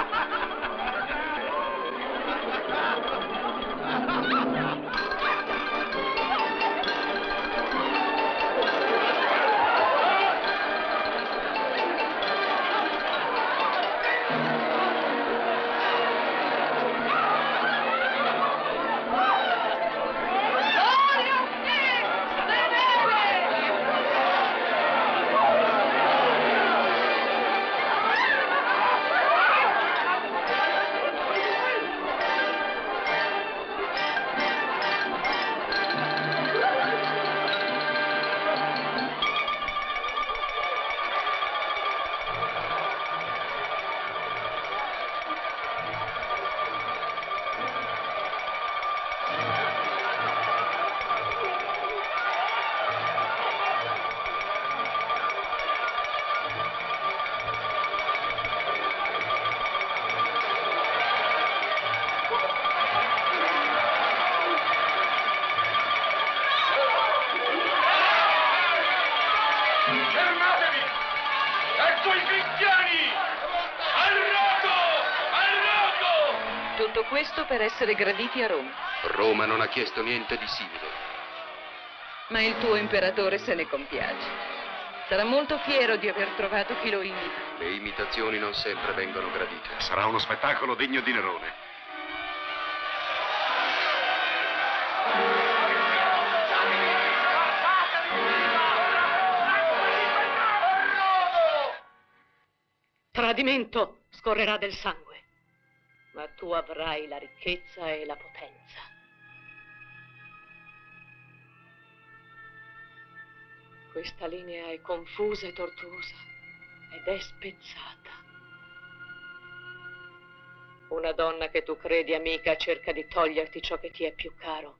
Fermatevi! Ecco i cristiani! Al rogo! Al rogo! Tutto questo per essere graditi a Roma. Roma non ha chiesto niente di simile. Ma il tuo imperatore se ne compiace. Sarà molto fiero di aver trovato chi lo imita. Le imitazioni non sempre vengono gradite. Sarà uno spettacolo degno di Nerone. Tradimento, scorrerà del sangue, ma tu avrai la ricchezza e la potenza. Questa linea è confusa e tortuosa ed è spezzata. Una donna che tu credi amica cerca di toglierti ciò che ti è più caro.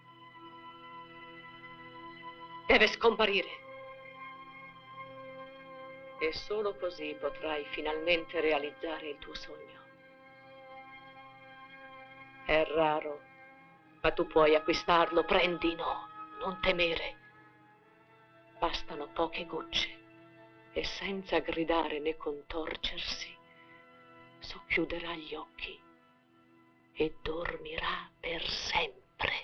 Deve scomparire. E solo così potrai finalmente realizzare il tuo sogno. È raro, ma tu puoi acquistarlo. Prendi, no, non temere. Bastano poche gocce e senza gridare né contorcersi, socchiuderà gli occhi e dormirà per sempre.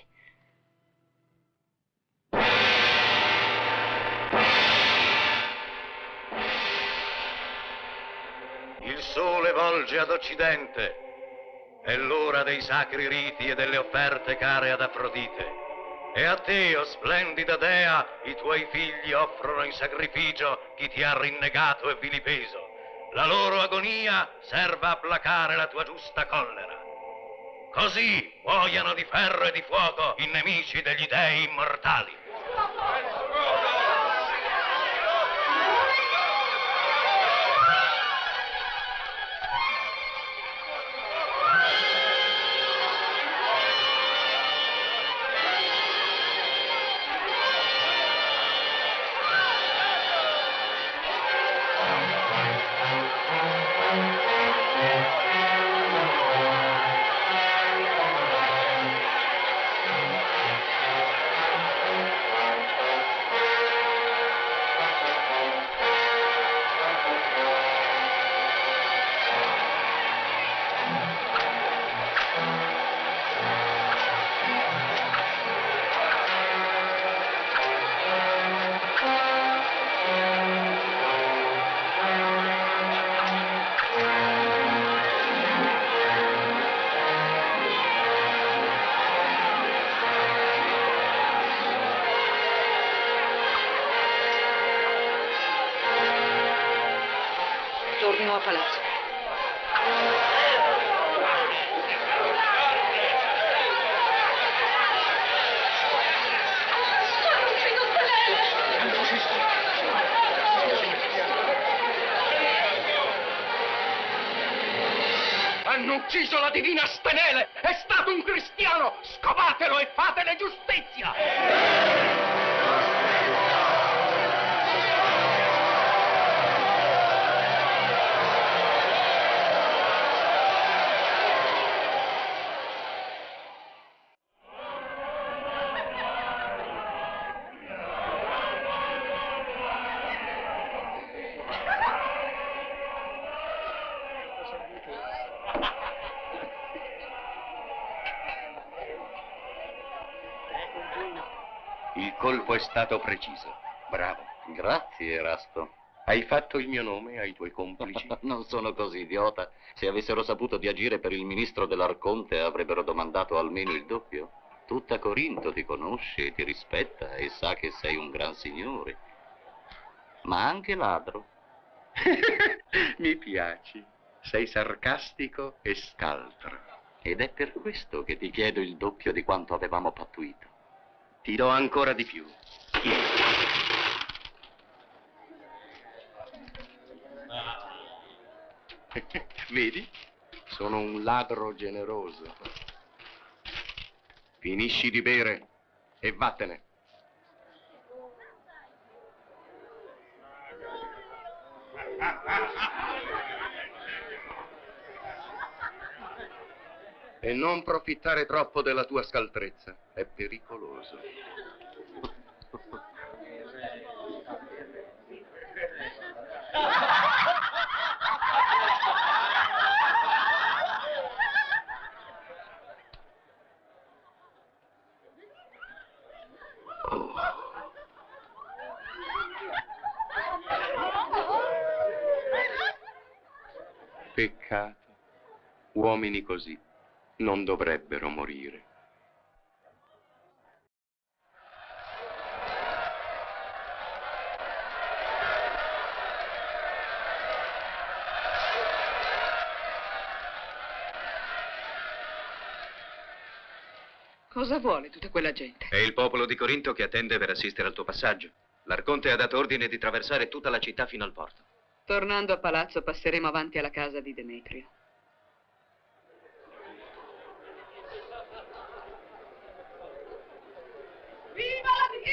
Il sole volge ad occidente. È l'ora dei sacri riti e delle offerte care ad Afrodite. E a te, o splendida dea, i tuoi figli offrono in sacrificio chi ti ha rinnegato e vilipeso. La loro agonia serva a placare la tua giusta collera. Così muoiano di ferro e di fuoco i nemici degli dei immortali. Torno a palazzo. Hanno ucciso la divina Stenele! È stato un cristiano! Scovatelo e fatele giustizia! Il colpo è stato preciso. Bravo. Grazie, Erasto. Hai fatto il mio nome ai tuoi complici? Non sono così idiota. Se avessero saputo di agire per il ministro dell'Arconte avrebbero domandato almeno il doppio. Tutta Corinto ti conosce, ti rispetta e sa che sei un gran signore. Ma anche ladro. Mi piaci. Sei sarcastico e scaltro. Ed è per questo che ti chiedo il doppio di quanto avevamo pattuito. Ti do ancora di più. Vedi? Sono un ladro generoso. Finisci di bere e vattene. E non profittare troppo della tua scaltrezza, è pericoloso. Oh. Peccato. Uomini così non dovrebbero morire. Cosa vuole tutta quella gente? È il popolo di Corinto che attende per assistere al tuo passaggio. L'Arconte ha dato ordine di traversare tutta la città fino al porto. Tornando a palazzo passeremo avanti alla casa di Demetrio. Viva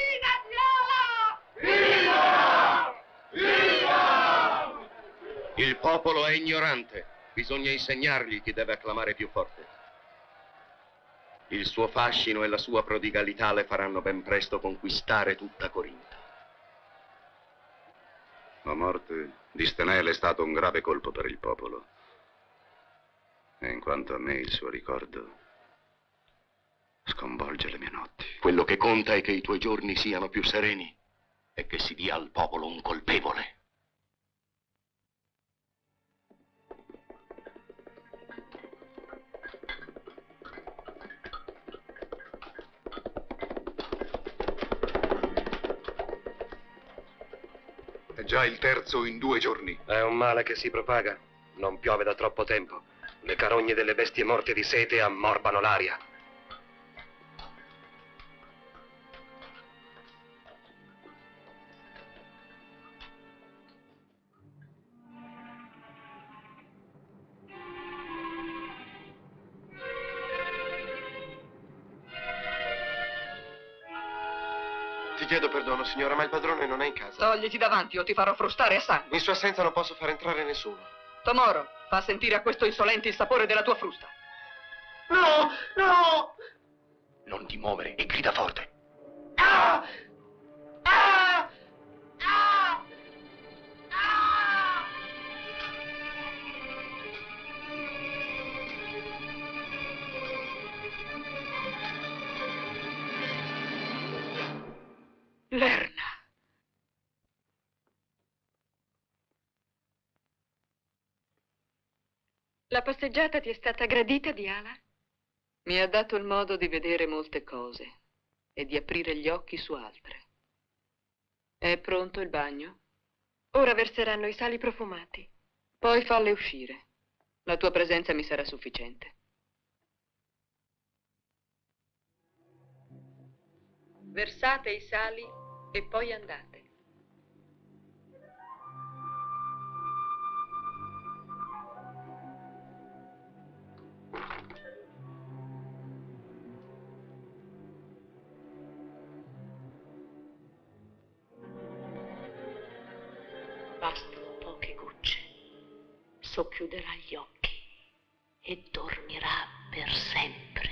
la divina Viola! Viva! Viva! Il popolo è ignorante. Bisogna insegnargli chi deve acclamare più forte. Il suo fascino e la sua prodigalità le faranno ben presto conquistare tutta Corinto. La morte di Stenele è stato un grave colpo per il popolo. E in quanto a me, il suo ricordo sconvolge le mie notti. Quello che conta è che i tuoi giorni siano più sereni e che si dia al popolo un colpevole. È già il terzo in due giorni. È un male che si propaga. Non piove da troppo tempo. Le carogne delle bestie morte di sete ammorbano l'aria. Ti chiedo perdono, signora, ma il padrone non è in casa. Togliti davanti o ti farò frustare a sangue. In sua assenza non posso far entrare nessuno. Tomoro, fa sentire a questo insolente il sapore della tua frusta. No, no! Non ti muovere e grida forte. Ah! Ah! Ah! Ah! Lerna. La passeggiata ti è stata gradita, Diala? Mi ha dato il modo di vedere molte cose e di aprire gli occhi su altre. È pronto il bagno? Ora verseranno i sali profumati. Poi falle uscire. La tua presenza mi sarà sufficiente. Versate i sali e poi andate. Bastano poche gocce. Socchiuderà gli occhi e dormirà per sempre.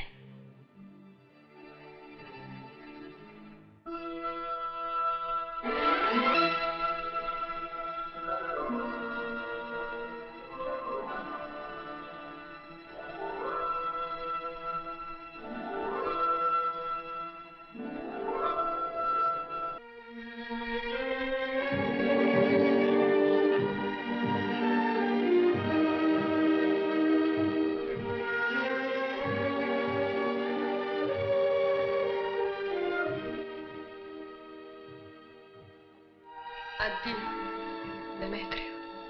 Addio, Demetrio.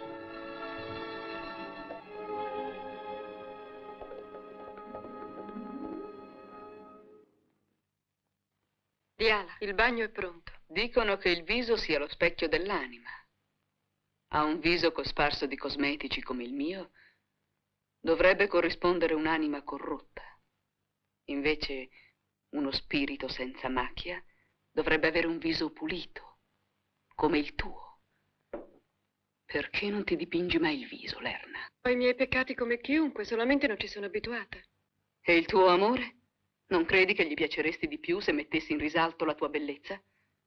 Diana, il bagno è pronto. Dicono che il viso sia lo specchio dell'anima. A un viso cosparso di cosmetici come il mio dovrebbe corrispondere un'anima corrotta. Invece uno spirito senza macchia dovrebbe avere un viso pulito, come il tuo. Perché non ti dipingi mai il viso, Lerna? Ho i miei peccati come chiunque, solamente non ci sono abituata. E il tuo amore? Non credi che gli piaceresti di più se mettessi in risalto la tua bellezza?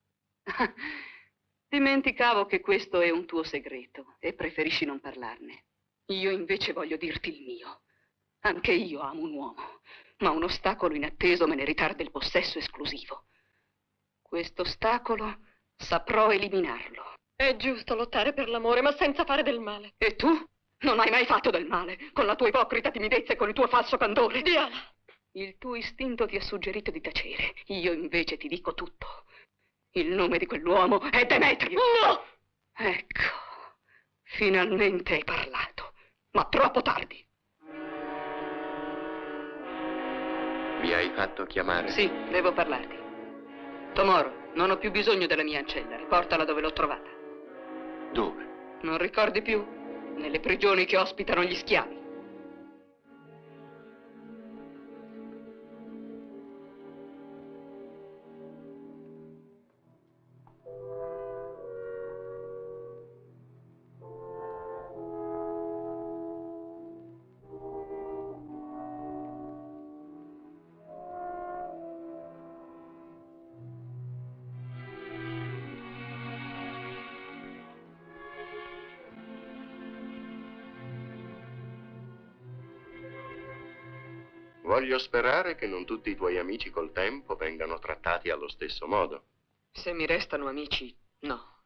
Dimenticavo che questo è un tuo segreto e preferisci non parlarne. Io invece voglio dirti il mio. Anche io amo un uomo, ma un ostacolo inatteso me ne ritarda il possesso esclusivo. Questo ostacolo saprò eliminarlo. È giusto lottare per l'amore, ma senza fare del male. E tu? Non hai mai fatto del male, con la tua ipocrita timidezza e con il tuo falso candore. Diana! Il tuo istinto ti ha suggerito di tacere. Io invece ti dico tutto. Il nome di quell'uomo è Demetrio. No! Ecco, finalmente hai parlato, ma troppo tardi. Mi hai fatto chiamare? Sì, devo parlarti. Tomoro, non ho più bisogno della mia ancella, riportala dove l'ho trovata. Dove? Non ricordi più? Nelle prigioni che ospitano gli schiavi. Voglio sperare che non tutti i tuoi amici col tempo vengano trattati allo stesso modo. Se mi restano amici, no.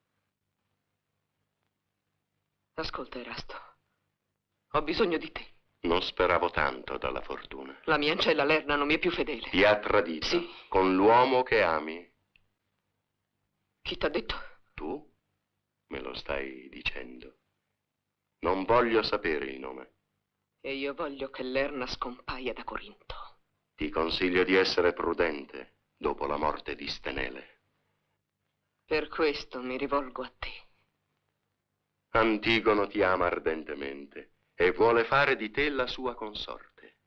Ascolta, Erasto. Ho bisogno di te. Non speravo tanto dalla fortuna. La mia ancella Lerna non mi è più fedele. Ti ha tradito. Sì. Con l'uomo che ami. Chi t'ha detto? Tu? Me lo stai dicendo. Non voglio sapere il nome. E io voglio che Lerna scompaia da Corinto. Ti consiglio di essere prudente dopo la morte di Stenele. Per questo mi rivolgo a te. Antigono ti ama ardentemente e vuole fare di te la sua consorte.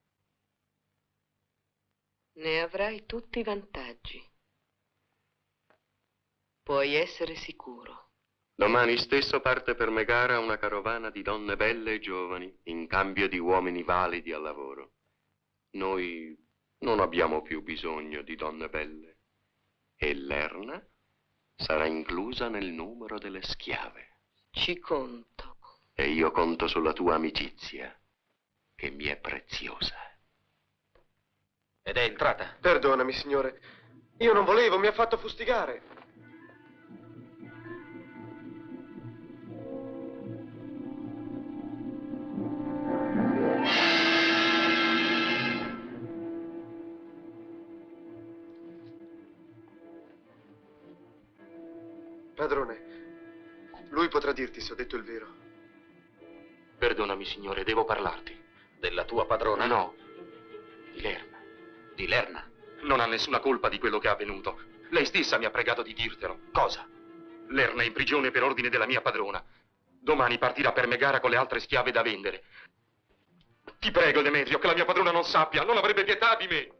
Ne avrai tutti i vantaggi. Puoi essere sicuro. Domani stesso parte per Megara una carovana di donne belle e giovani in cambio di uomini validi al lavoro. Noi non abbiamo più bisogno di donne belle e Lerna sarà inclusa nel numero delle schiave. Ci conto. E io conto sulla tua amicizia, che mi è preziosa. Ed è entrata. Perdonami, signore. Io non volevo, mi ha fatto fustigare. Padrone, lui potrà dirti se ho detto il vero. Perdonami, signore, devo parlarti. Della tua padrona? No, di Lerna. Di Lerna? Non ha nessuna colpa di quello che è avvenuto. Lei stessa mi ha pregato di dirtelo. Cosa? Lerna è in prigione per ordine della mia padrona. Domani partirà per Megara con le altre schiave da vendere. Ti prego, Demetrio, che la mia padrona non sappia. Non avrebbe pietà di me.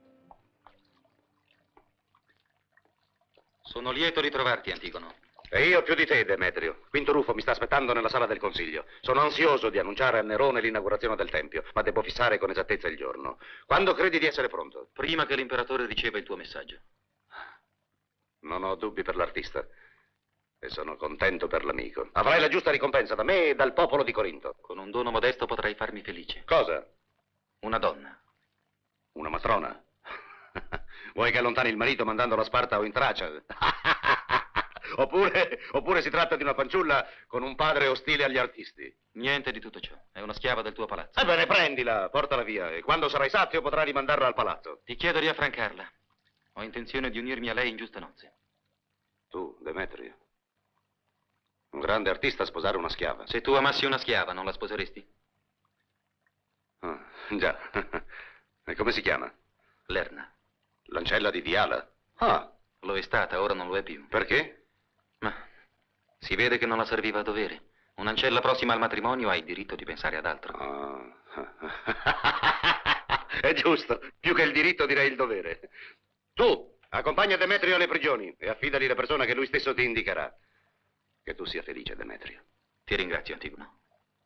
Sono lieto di trovarti, Antigono. E io più di te, Demetrio. Quinto Rufo mi sta aspettando nella sala del Consiglio. Sono ansioso di annunciare a Nerone l'inaugurazione del Tempio, ma devo fissare con esattezza il giorno. Quando credi di essere pronto? Prima che l'imperatore riceva il tuo messaggio. Non ho dubbi per l'artista. E sono contento per l'amico. Avrai la giusta ricompensa da me e dal popolo di Corinto. Con un dono modesto potrai farmi felice. Cosa? Una donna. Una matrona? Vuoi che allontani il marito mandandolo a Sparta o in Tracia? oppure, oppure si tratta di una fanciulla con un padre ostile agli artisti? Niente di tutto ciò. È una schiava del tuo palazzo. Ebbene, prendila, portala via. E quando sarai sazio potrai rimandarla al palazzo. Ti chiedo di affrancarla. Ho intenzione di unirmi a lei in giuste nozze. Tu, Demetrio? Un grande artista a sposare una schiava. Se tu amassi una schiava, non la sposeresti? Ah, già. E come si chiama? Lerna. L'ancella di Diala? Ah. Lo è stata, ora non lo è più. Perché? Ma si vede che non la serviva a dovere. Un'ancella prossima al matrimonio ha il diritto di pensare ad altro. Ah. È giusto. Più che il diritto direi il dovere. Tu, accompagna Demetrio alle prigioni e affidagli la persona che lui stesso ti indicherà. Che tu sia felice, Demetrio. Ti ringrazio, Antigono.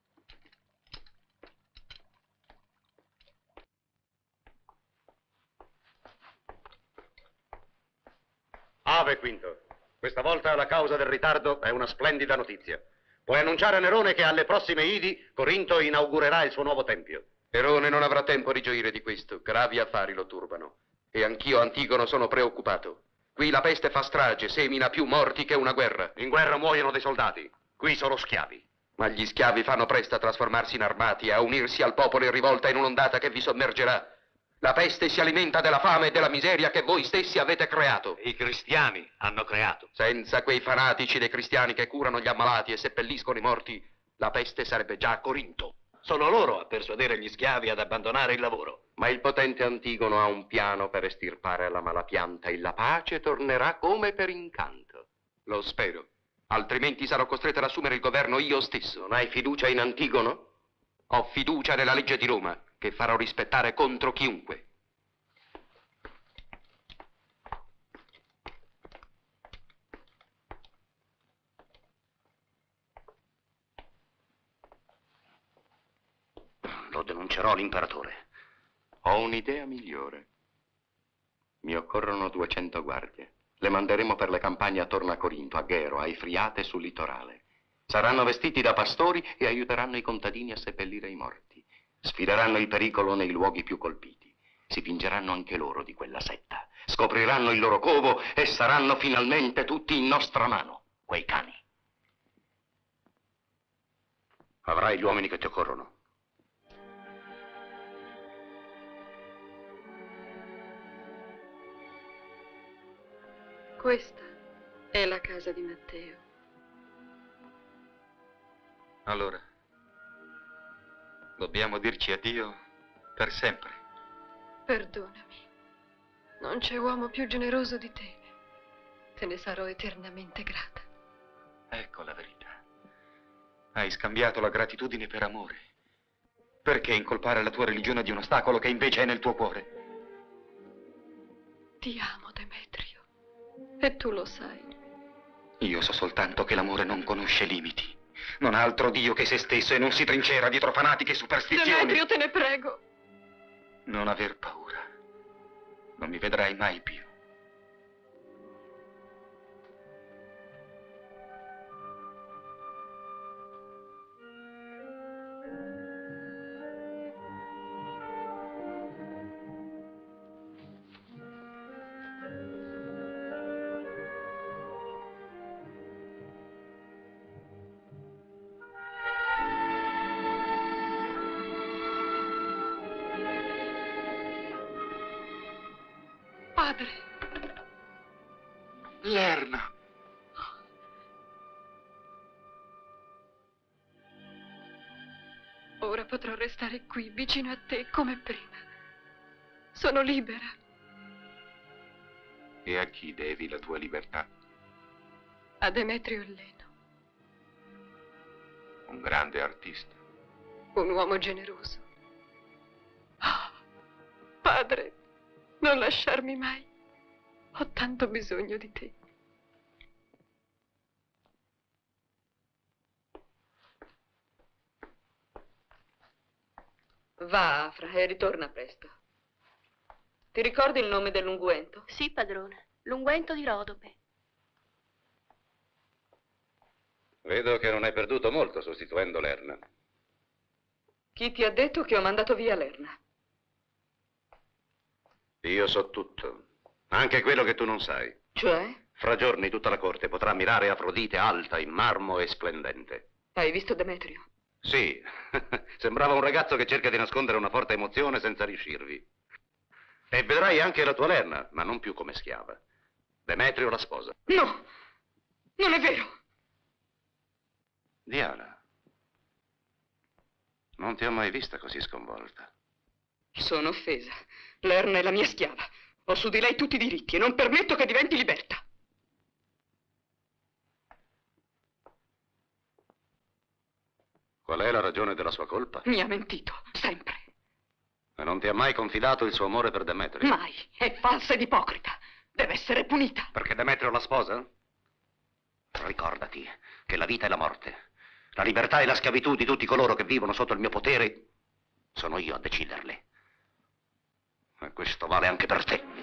Ave Quinto. Questa volta la causa del ritardo è una splendida notizia. Puoi annunciare a Nerone che alle prossime Idi Corinto inaugurerà il suo nuovo tempio. Nerone non avrà tempo di gioire di questo. Gravi affari lo turbano. E anch'io, Antigono, sono preoccupato. Qui la peste fa strage, semina più morti che una guerra. In guerra muoiono dei soldati. Qui sono schiavi. Ma gli schiavi fanno presto a trasformarsi in armati e a unirsi al popolo in rivolta in un'ondata che vi sommergerà. La peste si alimenta della fame e della miseria che voi stessi avete creato. I cristiani hanno creato. Senza quei fanatici dei cristiani che curano gli ammalati e seppelliscono i morti, la peste sarebbe già a Corinto. Sono loro a persuadere gli schiavi ad abbandonare il lavoro. Ma il potente Antigono ha un piano per estirpare la malapianta e la pace tornerà come per incanto. Lo spero. Altrimenti sarò costretto ad assumere il governo io stesso. Non hai fiducia in Antigono? Ho fiducia nella legge di Roma, che farò rispettare contro chiunque. Lo denuncerò all'imperatore. Ho un'idea migliore. Mi occorrono duecento guardie. Le manderemo per le campagne attorno a Corinto, a Ghero, a Ifriate e sul litorale. Saranno vestiti da pastori e aiuteranno i contadini a seppellire i morti. Sfideranno il pericolo nei luoghi più colpiti. Si fingeranno anche loro di quella setta. Scopriranno il loro covo e saranno finalmente tutti in nostra mano, quei cani. Avrai gli uomini che ti occorrono. Questa è la casa di Matteo. Allora, dobbiamo dirci addio per sempre. Perdonami. Non c'è uomo più generoso di te. Te ne sarò eternamente grata. Ecco la verità. Hai scambiato la gratitudine per amore. Perché incolpare la tua religione di un ostacolo che invece è nel tuo cuore? Ti amo, Demetrio. E tu lo sai. Io so soltanto che l'amore non conosce limiti. Non ha altro Dio che se stesso e non si trincera dietro fanatiche superstizioni. Demetrio, te ne prego. Non aver paura. Non mi vedrai mai più. Padre. Lerna. Ora potrò restare qui, vicino a te, come prima. Sono libera. E a chi devi la tua libertà? A Demetrio Leno, Un grande artista. un uomo generoso. Oh, padre, non lasciarmi mai. Ho tanto bisogno di te. Va, Afra, e ritorna presto. Ti ricordi il nome dell'unguento? Sì, padrone. L'unguento di Rodope. Vedo che non hai perduto molto sostituendo Lerna. Chi ti ha detto che ho mandato via Lerna? Io so tutto. Anche quello che tu non sai. Cioè? Fra giorni tutta la corte potrà ammirare Afrodite alta in marmo e splendente. Hai visto Demetrio? Sì, sembrava un ragazzo che cerca di nascondere una forte emozione senza riuscirvi. E vedrai anche la tua Lerna, ma non più come schiava. Demetrio la sposa. No, non è vero. Diana, non ti ho mai vista così sconvolta. Sono offesa. Lerna è la mia schiava. Ho su di lei tutti i diritti e non permetto che diventi liberta. Qual è la ragione della sua colpa? Mi ha mentito, sempre. E non ti ha mai confidato il suo amore per Demetrio? Mai. È falsa ed ipocrita. Deve essere punita. Perché Demetrio la sposa? Ricordati che la vita e la morte, la libertà e la schiavitù di tutti coloro che vivono sotto il mio potere, sono io a deciderle. E questo vale anche per te.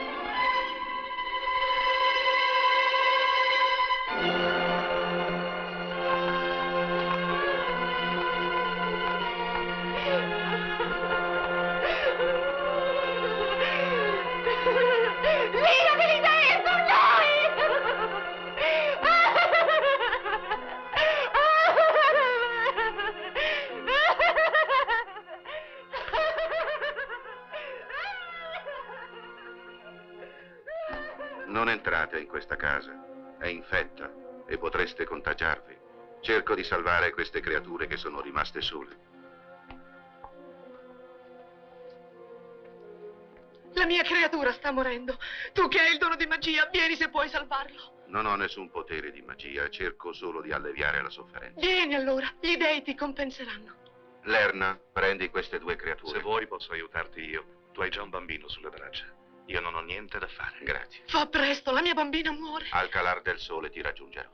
Non entrate in questa casa. È infetta e potreste contagiarvi. Cerco di salvare queste creature che sono rimaste sole. La mia creatura sta morendo. Tu che hai il dono di magia, vieni se puoi salvarlo. Non ho nessun potere di magia, cerco solo di alleviare la sofferenza. Vieni allora, gli dei ti compenseranno. Lerna, prendi queste due creature. Se vuoi posso aiutarti io. Tu hai già un bambino sulle braccia. Io non ho niente da fare. Grazie. Fa presto, la mia bambina muore. Al calar del sole ti raggiungerò.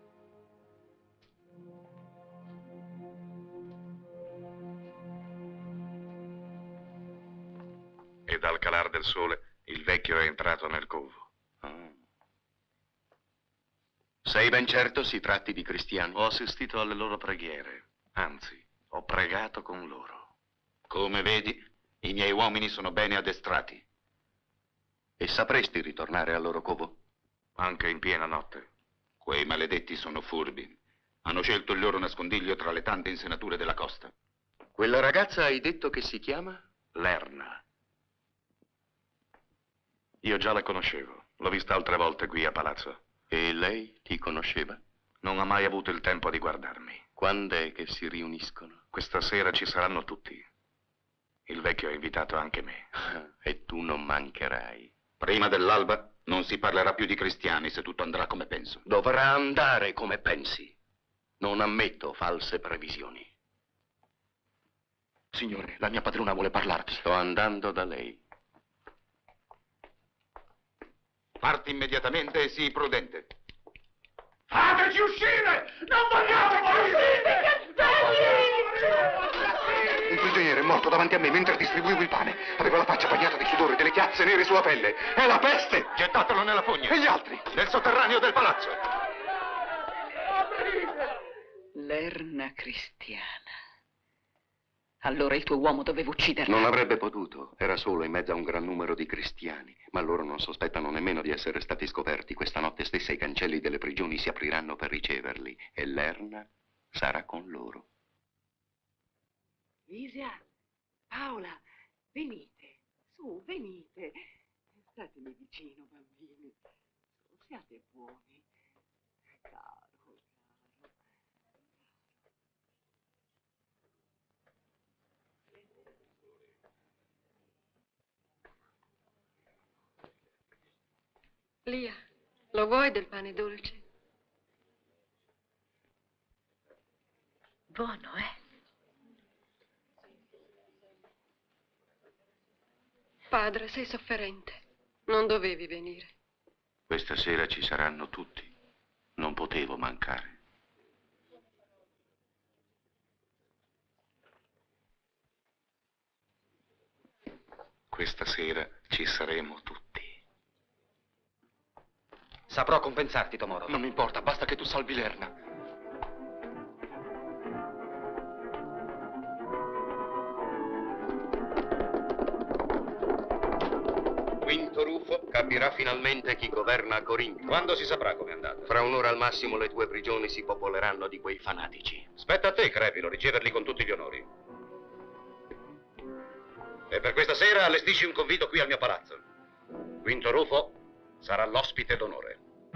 E dal calar del sole il vecchio è entrato nel covo. Ah. Sei ben certo si tratti di cristiani? Ho assistito alle loro preghiere. Anzi, ho pregato con loro. Come vedi, i miei uomini sono bene addestrati. E sapresti ritornare al loro covo? Anche in piena notte. Quei maledetti sono furbi. Hanno scelto il loro nascondiglio tra le tante insenature della costa. Quella ragazza hai detto che si chiama? Lerna. Io già la conoscevo. L'ho vista altre volte qui a palazzo. E lei ti conosceva? Non ha mai avuto il tempo di guardarmi. Quando è che si riuniscono? Questa sera ci saranno tutti. Il vecchio ha invitato anche me. E tu non mancherai. Prima dell'alba non si parlerà più di cristiani se tutto andrà come penso. Dovrà andare come pensi. Non ammetto false previsioni. Signore, la mia padrona vuole parlarti. Sto andando da lei. Parti immediatamente e sii prudente. Fateci uscire! Non vogliamo morire! Un prigioniero è morto davanti a me mentre distribuivo il pane. Aveva la faccia bagnata di sudore, delle chiazze nere sulla pelle. È la peste! Gettatelo nella fogna. E gli altri? Nel sotterraneo del palazzo. Lerna cristiana. Allora il tuo uomo doveva ucciderla. Non avrebbe potuto. Era solo in mezzo a un gran numero di cristiani. Ma loro non sospettano nemmeno di essere stati scoperti. Questa notte stessa i cancelli delle prigioni si apriranno per riceverli. E Lerna sarà con loro. Lisia, Paola, venite, su, venite. Statemi vicino, bambini. Siate buoni. Caro, caro. Lia, lo vuoi del pane dolce? Buono, eh? Padre, sei sofferente. Non dovevi venire. Questa sera ci saranno tutti. Non potevo mancare. Questa sera ci saremo tutti. Saprò compensarti, Tomoro. Non mi importa, basta che tu salvi Lerna. Quinto Rufo capirà finalmente chi governa Corinto. Quando si saprà com'è andata? Fra un'ora al massimo le tue prigioni si popoleranno di quei fanatici. Spetta a te, Crepilo, riceverli con tutti gli onori. E per questa sera allestisci un convito qui al mio palazzo. Quinto Rufo sarà l'ospite d'onore.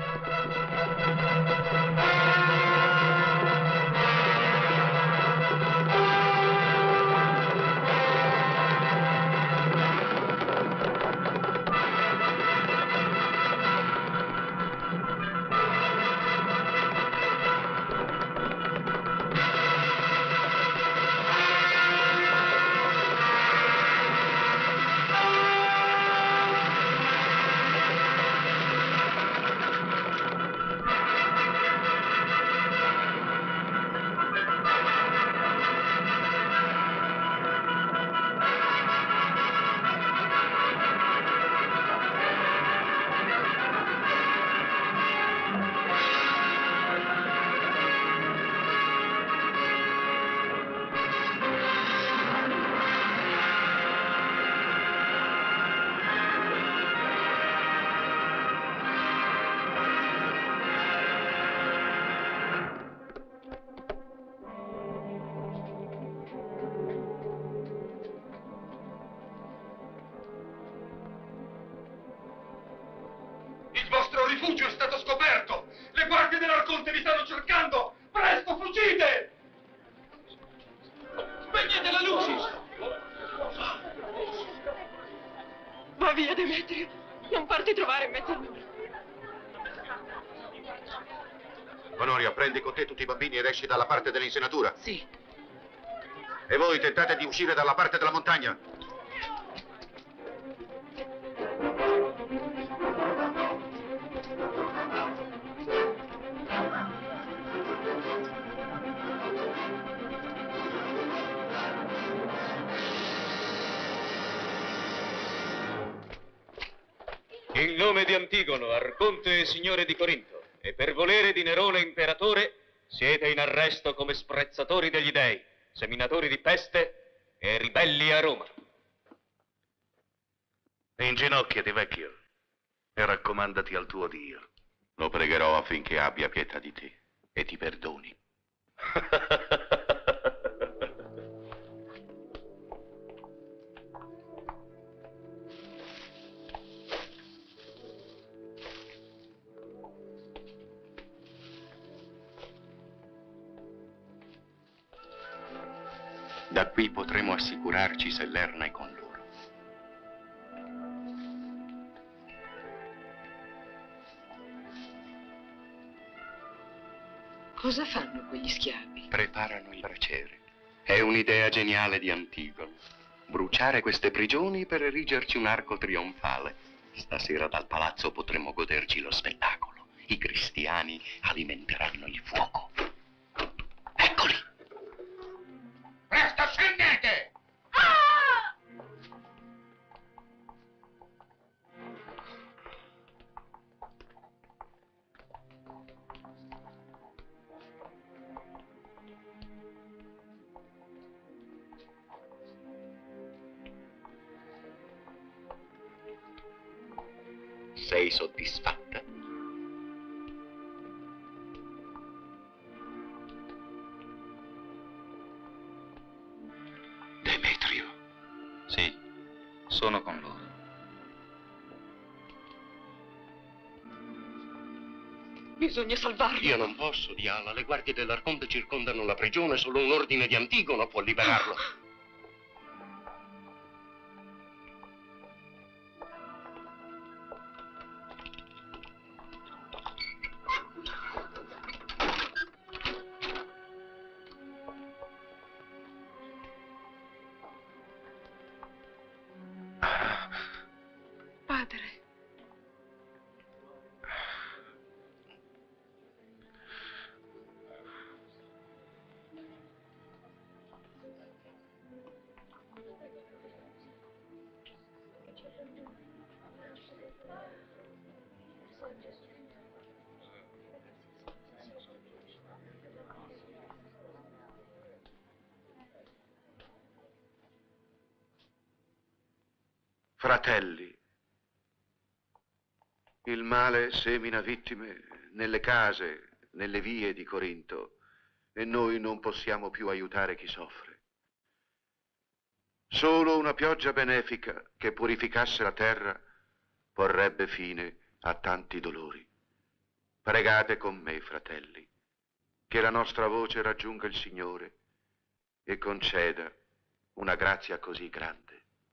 Il vostro rifugio è stato scoperto! Le guardie dell'Arconte vi stanno cercando! Presto, fuggite! Spegnete la luce! Va via, Demetrio. Non farti trovare in mezzo a noi. Onoria, prendi con te tutti i bambini ed esci dalla parte dell'insenatura. Sì. E voi tentate di uscire dalla parte della montagna. In nome di Antigono, Arconte e signore di Corinto, e per volere di Nerone imperatore, siete in arresto come sprezzatori degli dei, seminatori di peste e ribelli a Roma. Inginocchiati, vecchio, e raccomandati al tuo Dio. Lo pregherò affinché abbia pietà di te e ti perdoni. Da qui potremo assicurarci se Lerna è con loro. Cosa fanno quegli schiavi? Preparano il braciere. È un'idea geniale di Antigono. Bruciare queste prigioni per erigerci un arco trionfale. Stasera dal palazzo potremo goderci lo spettacolo. I cristiani alimenteranno il fuoco. Eccoli! Presto, scendete! Sei soddisfatta? Demetrio. Sì, sono con loro. Bisogna salvarlo. Io non posso, Diala. Le guardie dell'Arconte circondano la prigione. Solo un ordine di Antigono può liberarlo. Fratelli, il male semina vittime nelle case, nelle vie di Corinto, e noi non possiamo più aiutare chi soffre. Solo una pioggia benefica che purificasse la terra porrebbe fine a tanti dolori. Pregate con me, fratelli, che la nostra voce raggiunga il Signore e conceda una grazia così grande.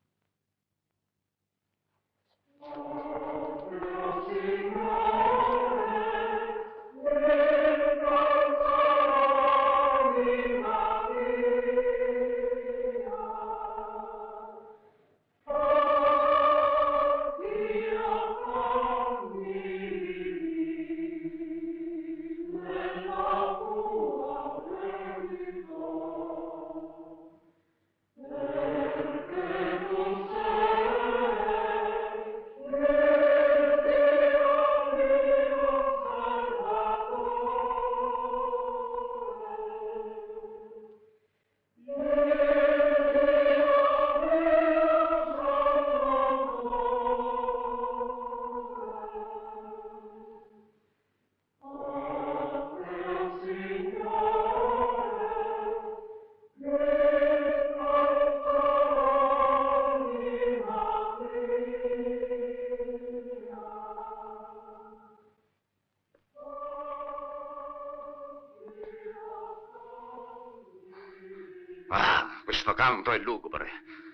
Questo canto è lugubre.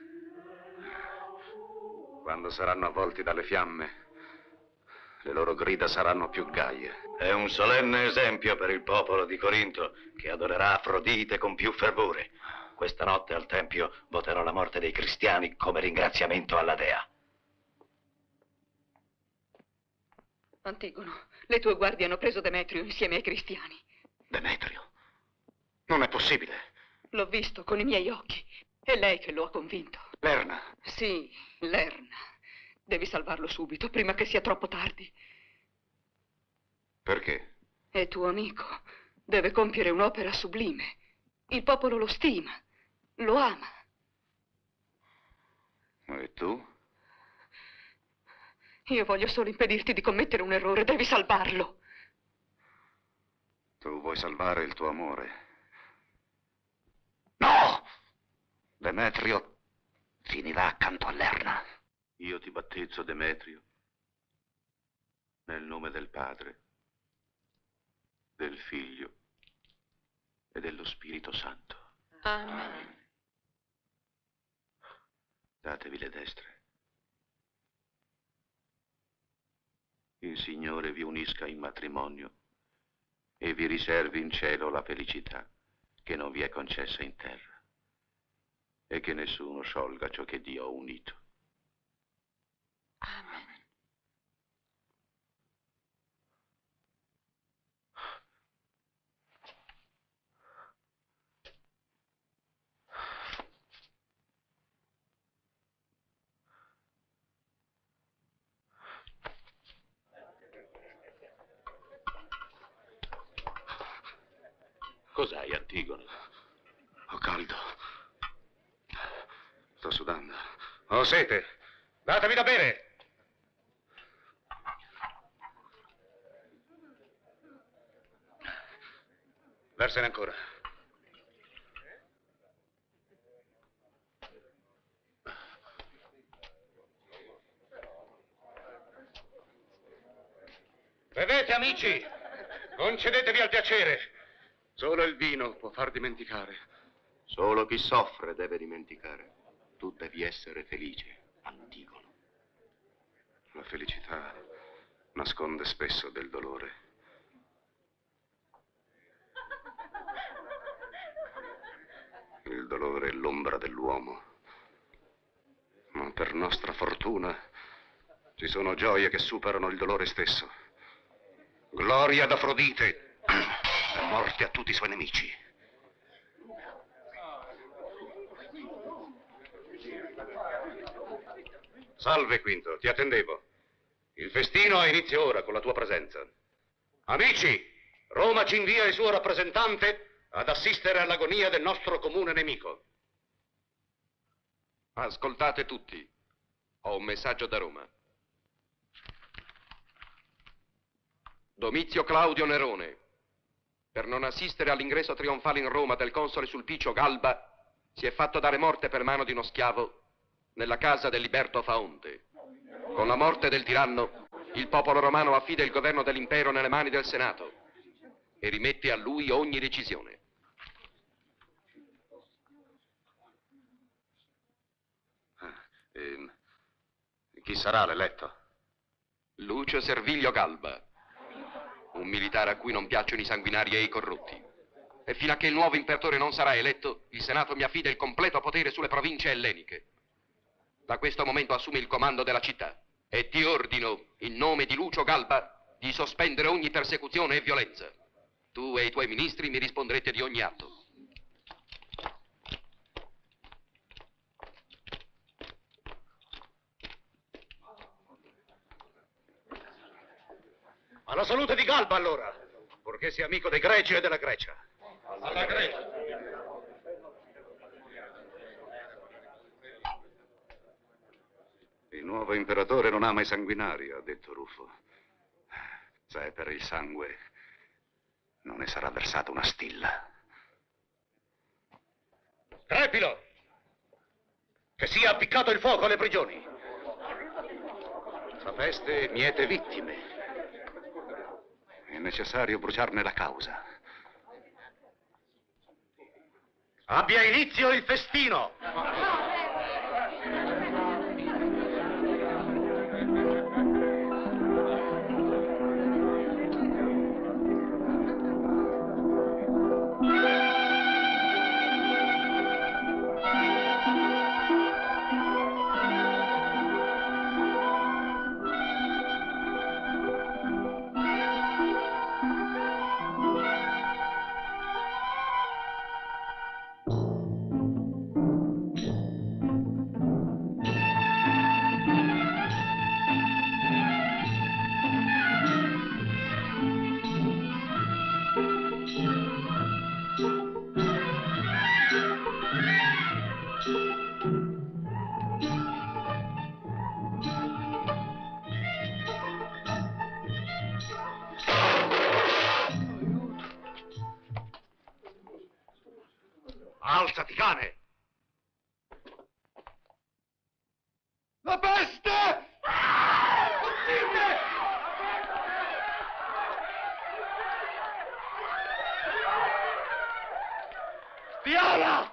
Quando saranno avvolti dalle fiamme, le loro grida saranno più gaie. È un solenne esempio per il popolo di Corinto, che adorerà Afrodite con più fervore. Questa notte al Tempio voterò la morte dei cristiani come ringraziamento alla dea. Antigono, le tue guardie hanno preso Demetrio insieme ai cristiani. Demetrio? Non è possibile. L'ho visto con i miei occhi. È lei che lo ha convinto. Lerna? Sì, Lerna. Devi salvarlo subito, prima che sia troppo tardi. Perché? È tuo amico. Deve compiere un'opera sublime. Il popolo lo stima, lo ama. E tu? Io voglio solo impedirti di commettere un errore. Devi salvarlo. Tu vuoi salvare il tuo amore? No! Demetrio finirà accanto a Lerna. Io ti battezzo, Demetrio, nel nome del Padre, del Figlio e dello Spirito Santo. Amen. Datevi le destre. Il Signore vi unisca in matrimonio e vi riservi in cielo la felicità che non vi è concessa in terra, e che nessuno sciolga ciò che Dio ha unito. Amen. Cos'hai, Antigono? Ho caldo. Sto sudando. Ho sete. Datemi da bere. Versene ancora. Vedete, amici, concedetevi al piacere. Solo il vino può far dimenticare. Solo chi soffre deve dimenticare. Tu devi essere felice, Antigono. La felicità nasconde spesso del dolore. Il dolore è l'ombra dell'uomo. Ma per nostra fortuna ci sono gioie che superano il dolore stesso. Gloria ad Afrodite! E morte a tutti i suoi nemici. Salve, Quinto, ti attendevo. Il festino ha inizio ora con la tua presenza. Amici, Roma ci invia il suo rappresentante ad assistere all'agonia del nostro comune nemico. Ascoltate tutti. Ho un messaggio da Roma. Domizio Claudio Nerone, per non assistere all'ingresso trionfale in Roma del console Sulpicio Galba, si è fatto dare morte per mano di uno schiavo nella casa del Liberto Faonte. Con la morte del tiranno, il popolo romano affida il governo dell'impero nelle mani del Senato e rimette a lui ogni decisione. E chi sarà l'eletto? Lucio Serviglio Galba, un militare a cui non piacciono i sanguinari e i corrotti. E fino a che il nuovo imperatore non sarà eletto, il Senato mi affida il completo potere sulle province elleniche. Da questo momento assumi il comando della città e ti ordino, in nome di Lucio Galba, di sospendere ogni persecuzione e violenza. Tu e i tuoi ministri mi risponderete di ogni atto. Alla salute di Galba, allora, purché sia amico dei greci e della Grecia. Alla Grecia. Il nuovo imperatore non ama i sanguinari, ha detto Ruffo. Se è per il sangue, non ne sarà versata una stilla. Crepilo! Che sia appiccato il fuoco alle prigioni. Questa feste miete vittime. È necessario bruciarne la causa. Abbia inizio il festino! Alzati, cane! La peste! Viola!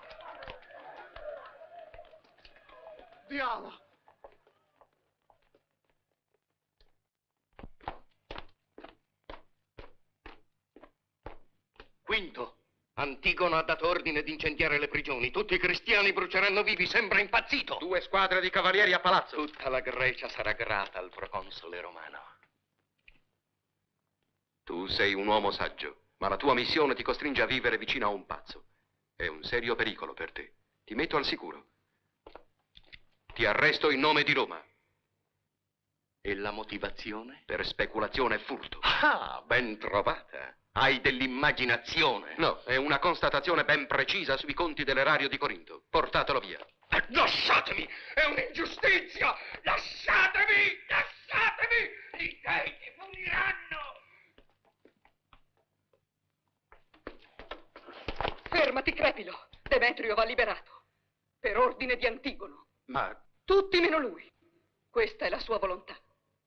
Viola! Quinto, Antigono ha dato ordine di incendiare le prigioni. Tutti i cristiani bruceranno vivi, sembra impazzito. Due squadre di cavalieri a palazzo. Tutta la Grecia sarà grata al proconsole romano. Tu sei un uomo saggio, ma la tua missione ti costringe a vivere vicino a un pazzo. È un serio pericolo per te. Ti metto al sicuro. Ti arresto in nome di Roma. E la motivazione? Per speculazione e furto. Ah, ben trovata. Hai dell'immaginazione. No, è una constatazione ben precisa sui conti dell'erario di Corinto. Portatelo via. Lasciatemi! È un'ingiustizia! Lasciatemi! Lasciatemi! I dei ti puniranno! Fermati, Crepilo. Demetrio va liberato. Per ordine di Antigono. Ma... Tutti meno lui. Questa è la sua volontà.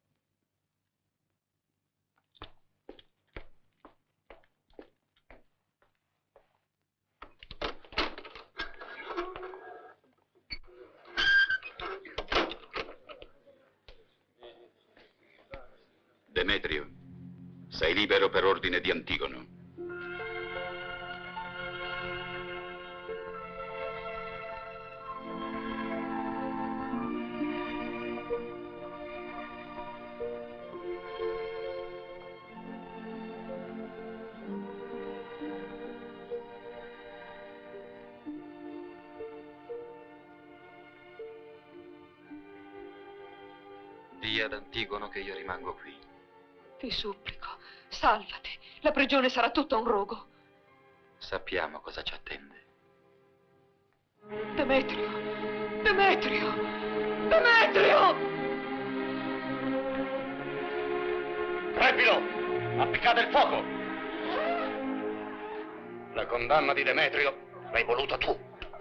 Demetrio, sei libero per ordine di Antigono. via ad Antigono che io rimango qui. Ti supplico, salvati. La prigione sarà tutta un rogo. Sappiamo cosa ci attende. Demetrio! Demetrio! Demetrio! Trepilo! Appiccate il fuoco! La condanna di Demetrio l'hai voluta tu.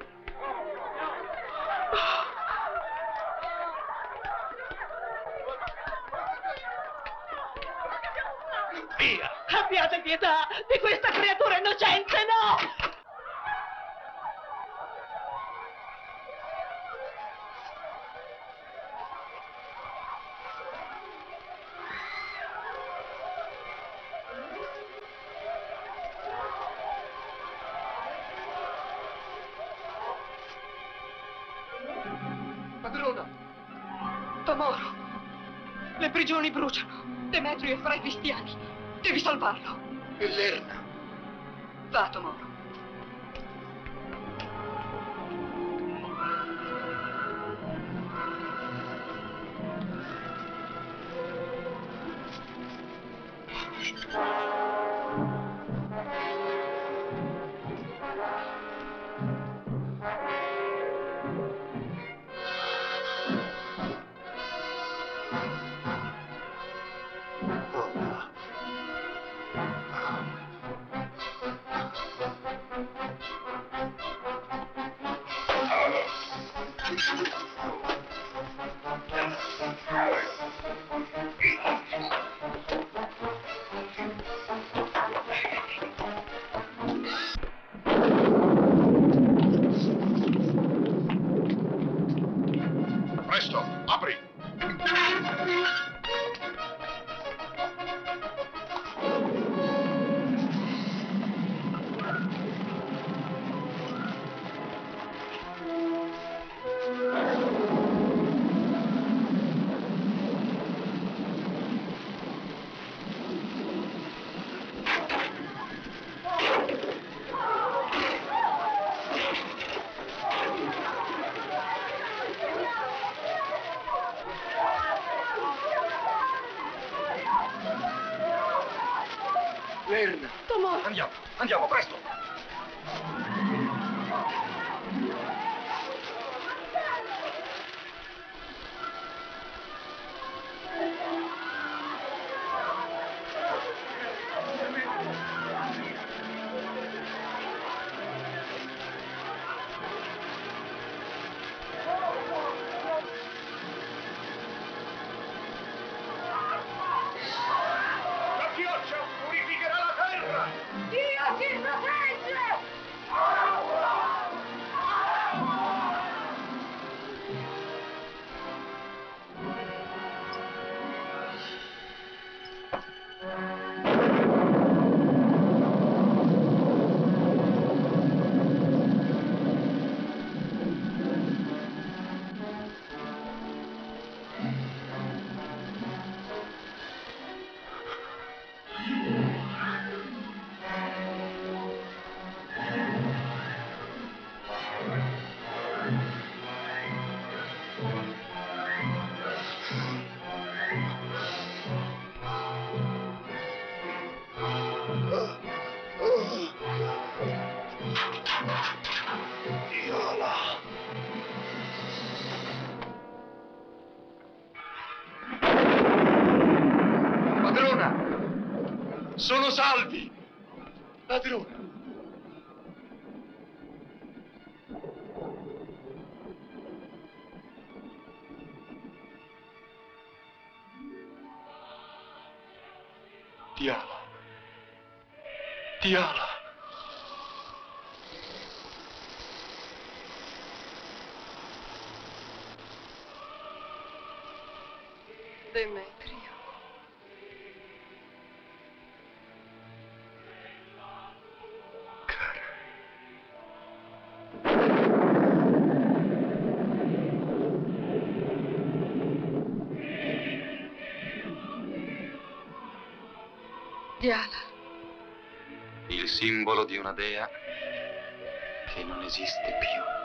Via! Abbiate pietà di questa creatura innocente, no! Padrona! Tomoro! Le prigioni bruciano. Demetrio è fra i cristiani. Devi salvarlo. E Lerna? Va, Tomoro. Presto, apri! Lerna! Tomoro! Andiamo, andiamo, presto! La pioggia purificherà la terra! Dio ti protegge! Padrona! Sono salvi! Padrona! Diala! Diala! Demetrio. Diala. Il simbolo di una dea che non esiste più.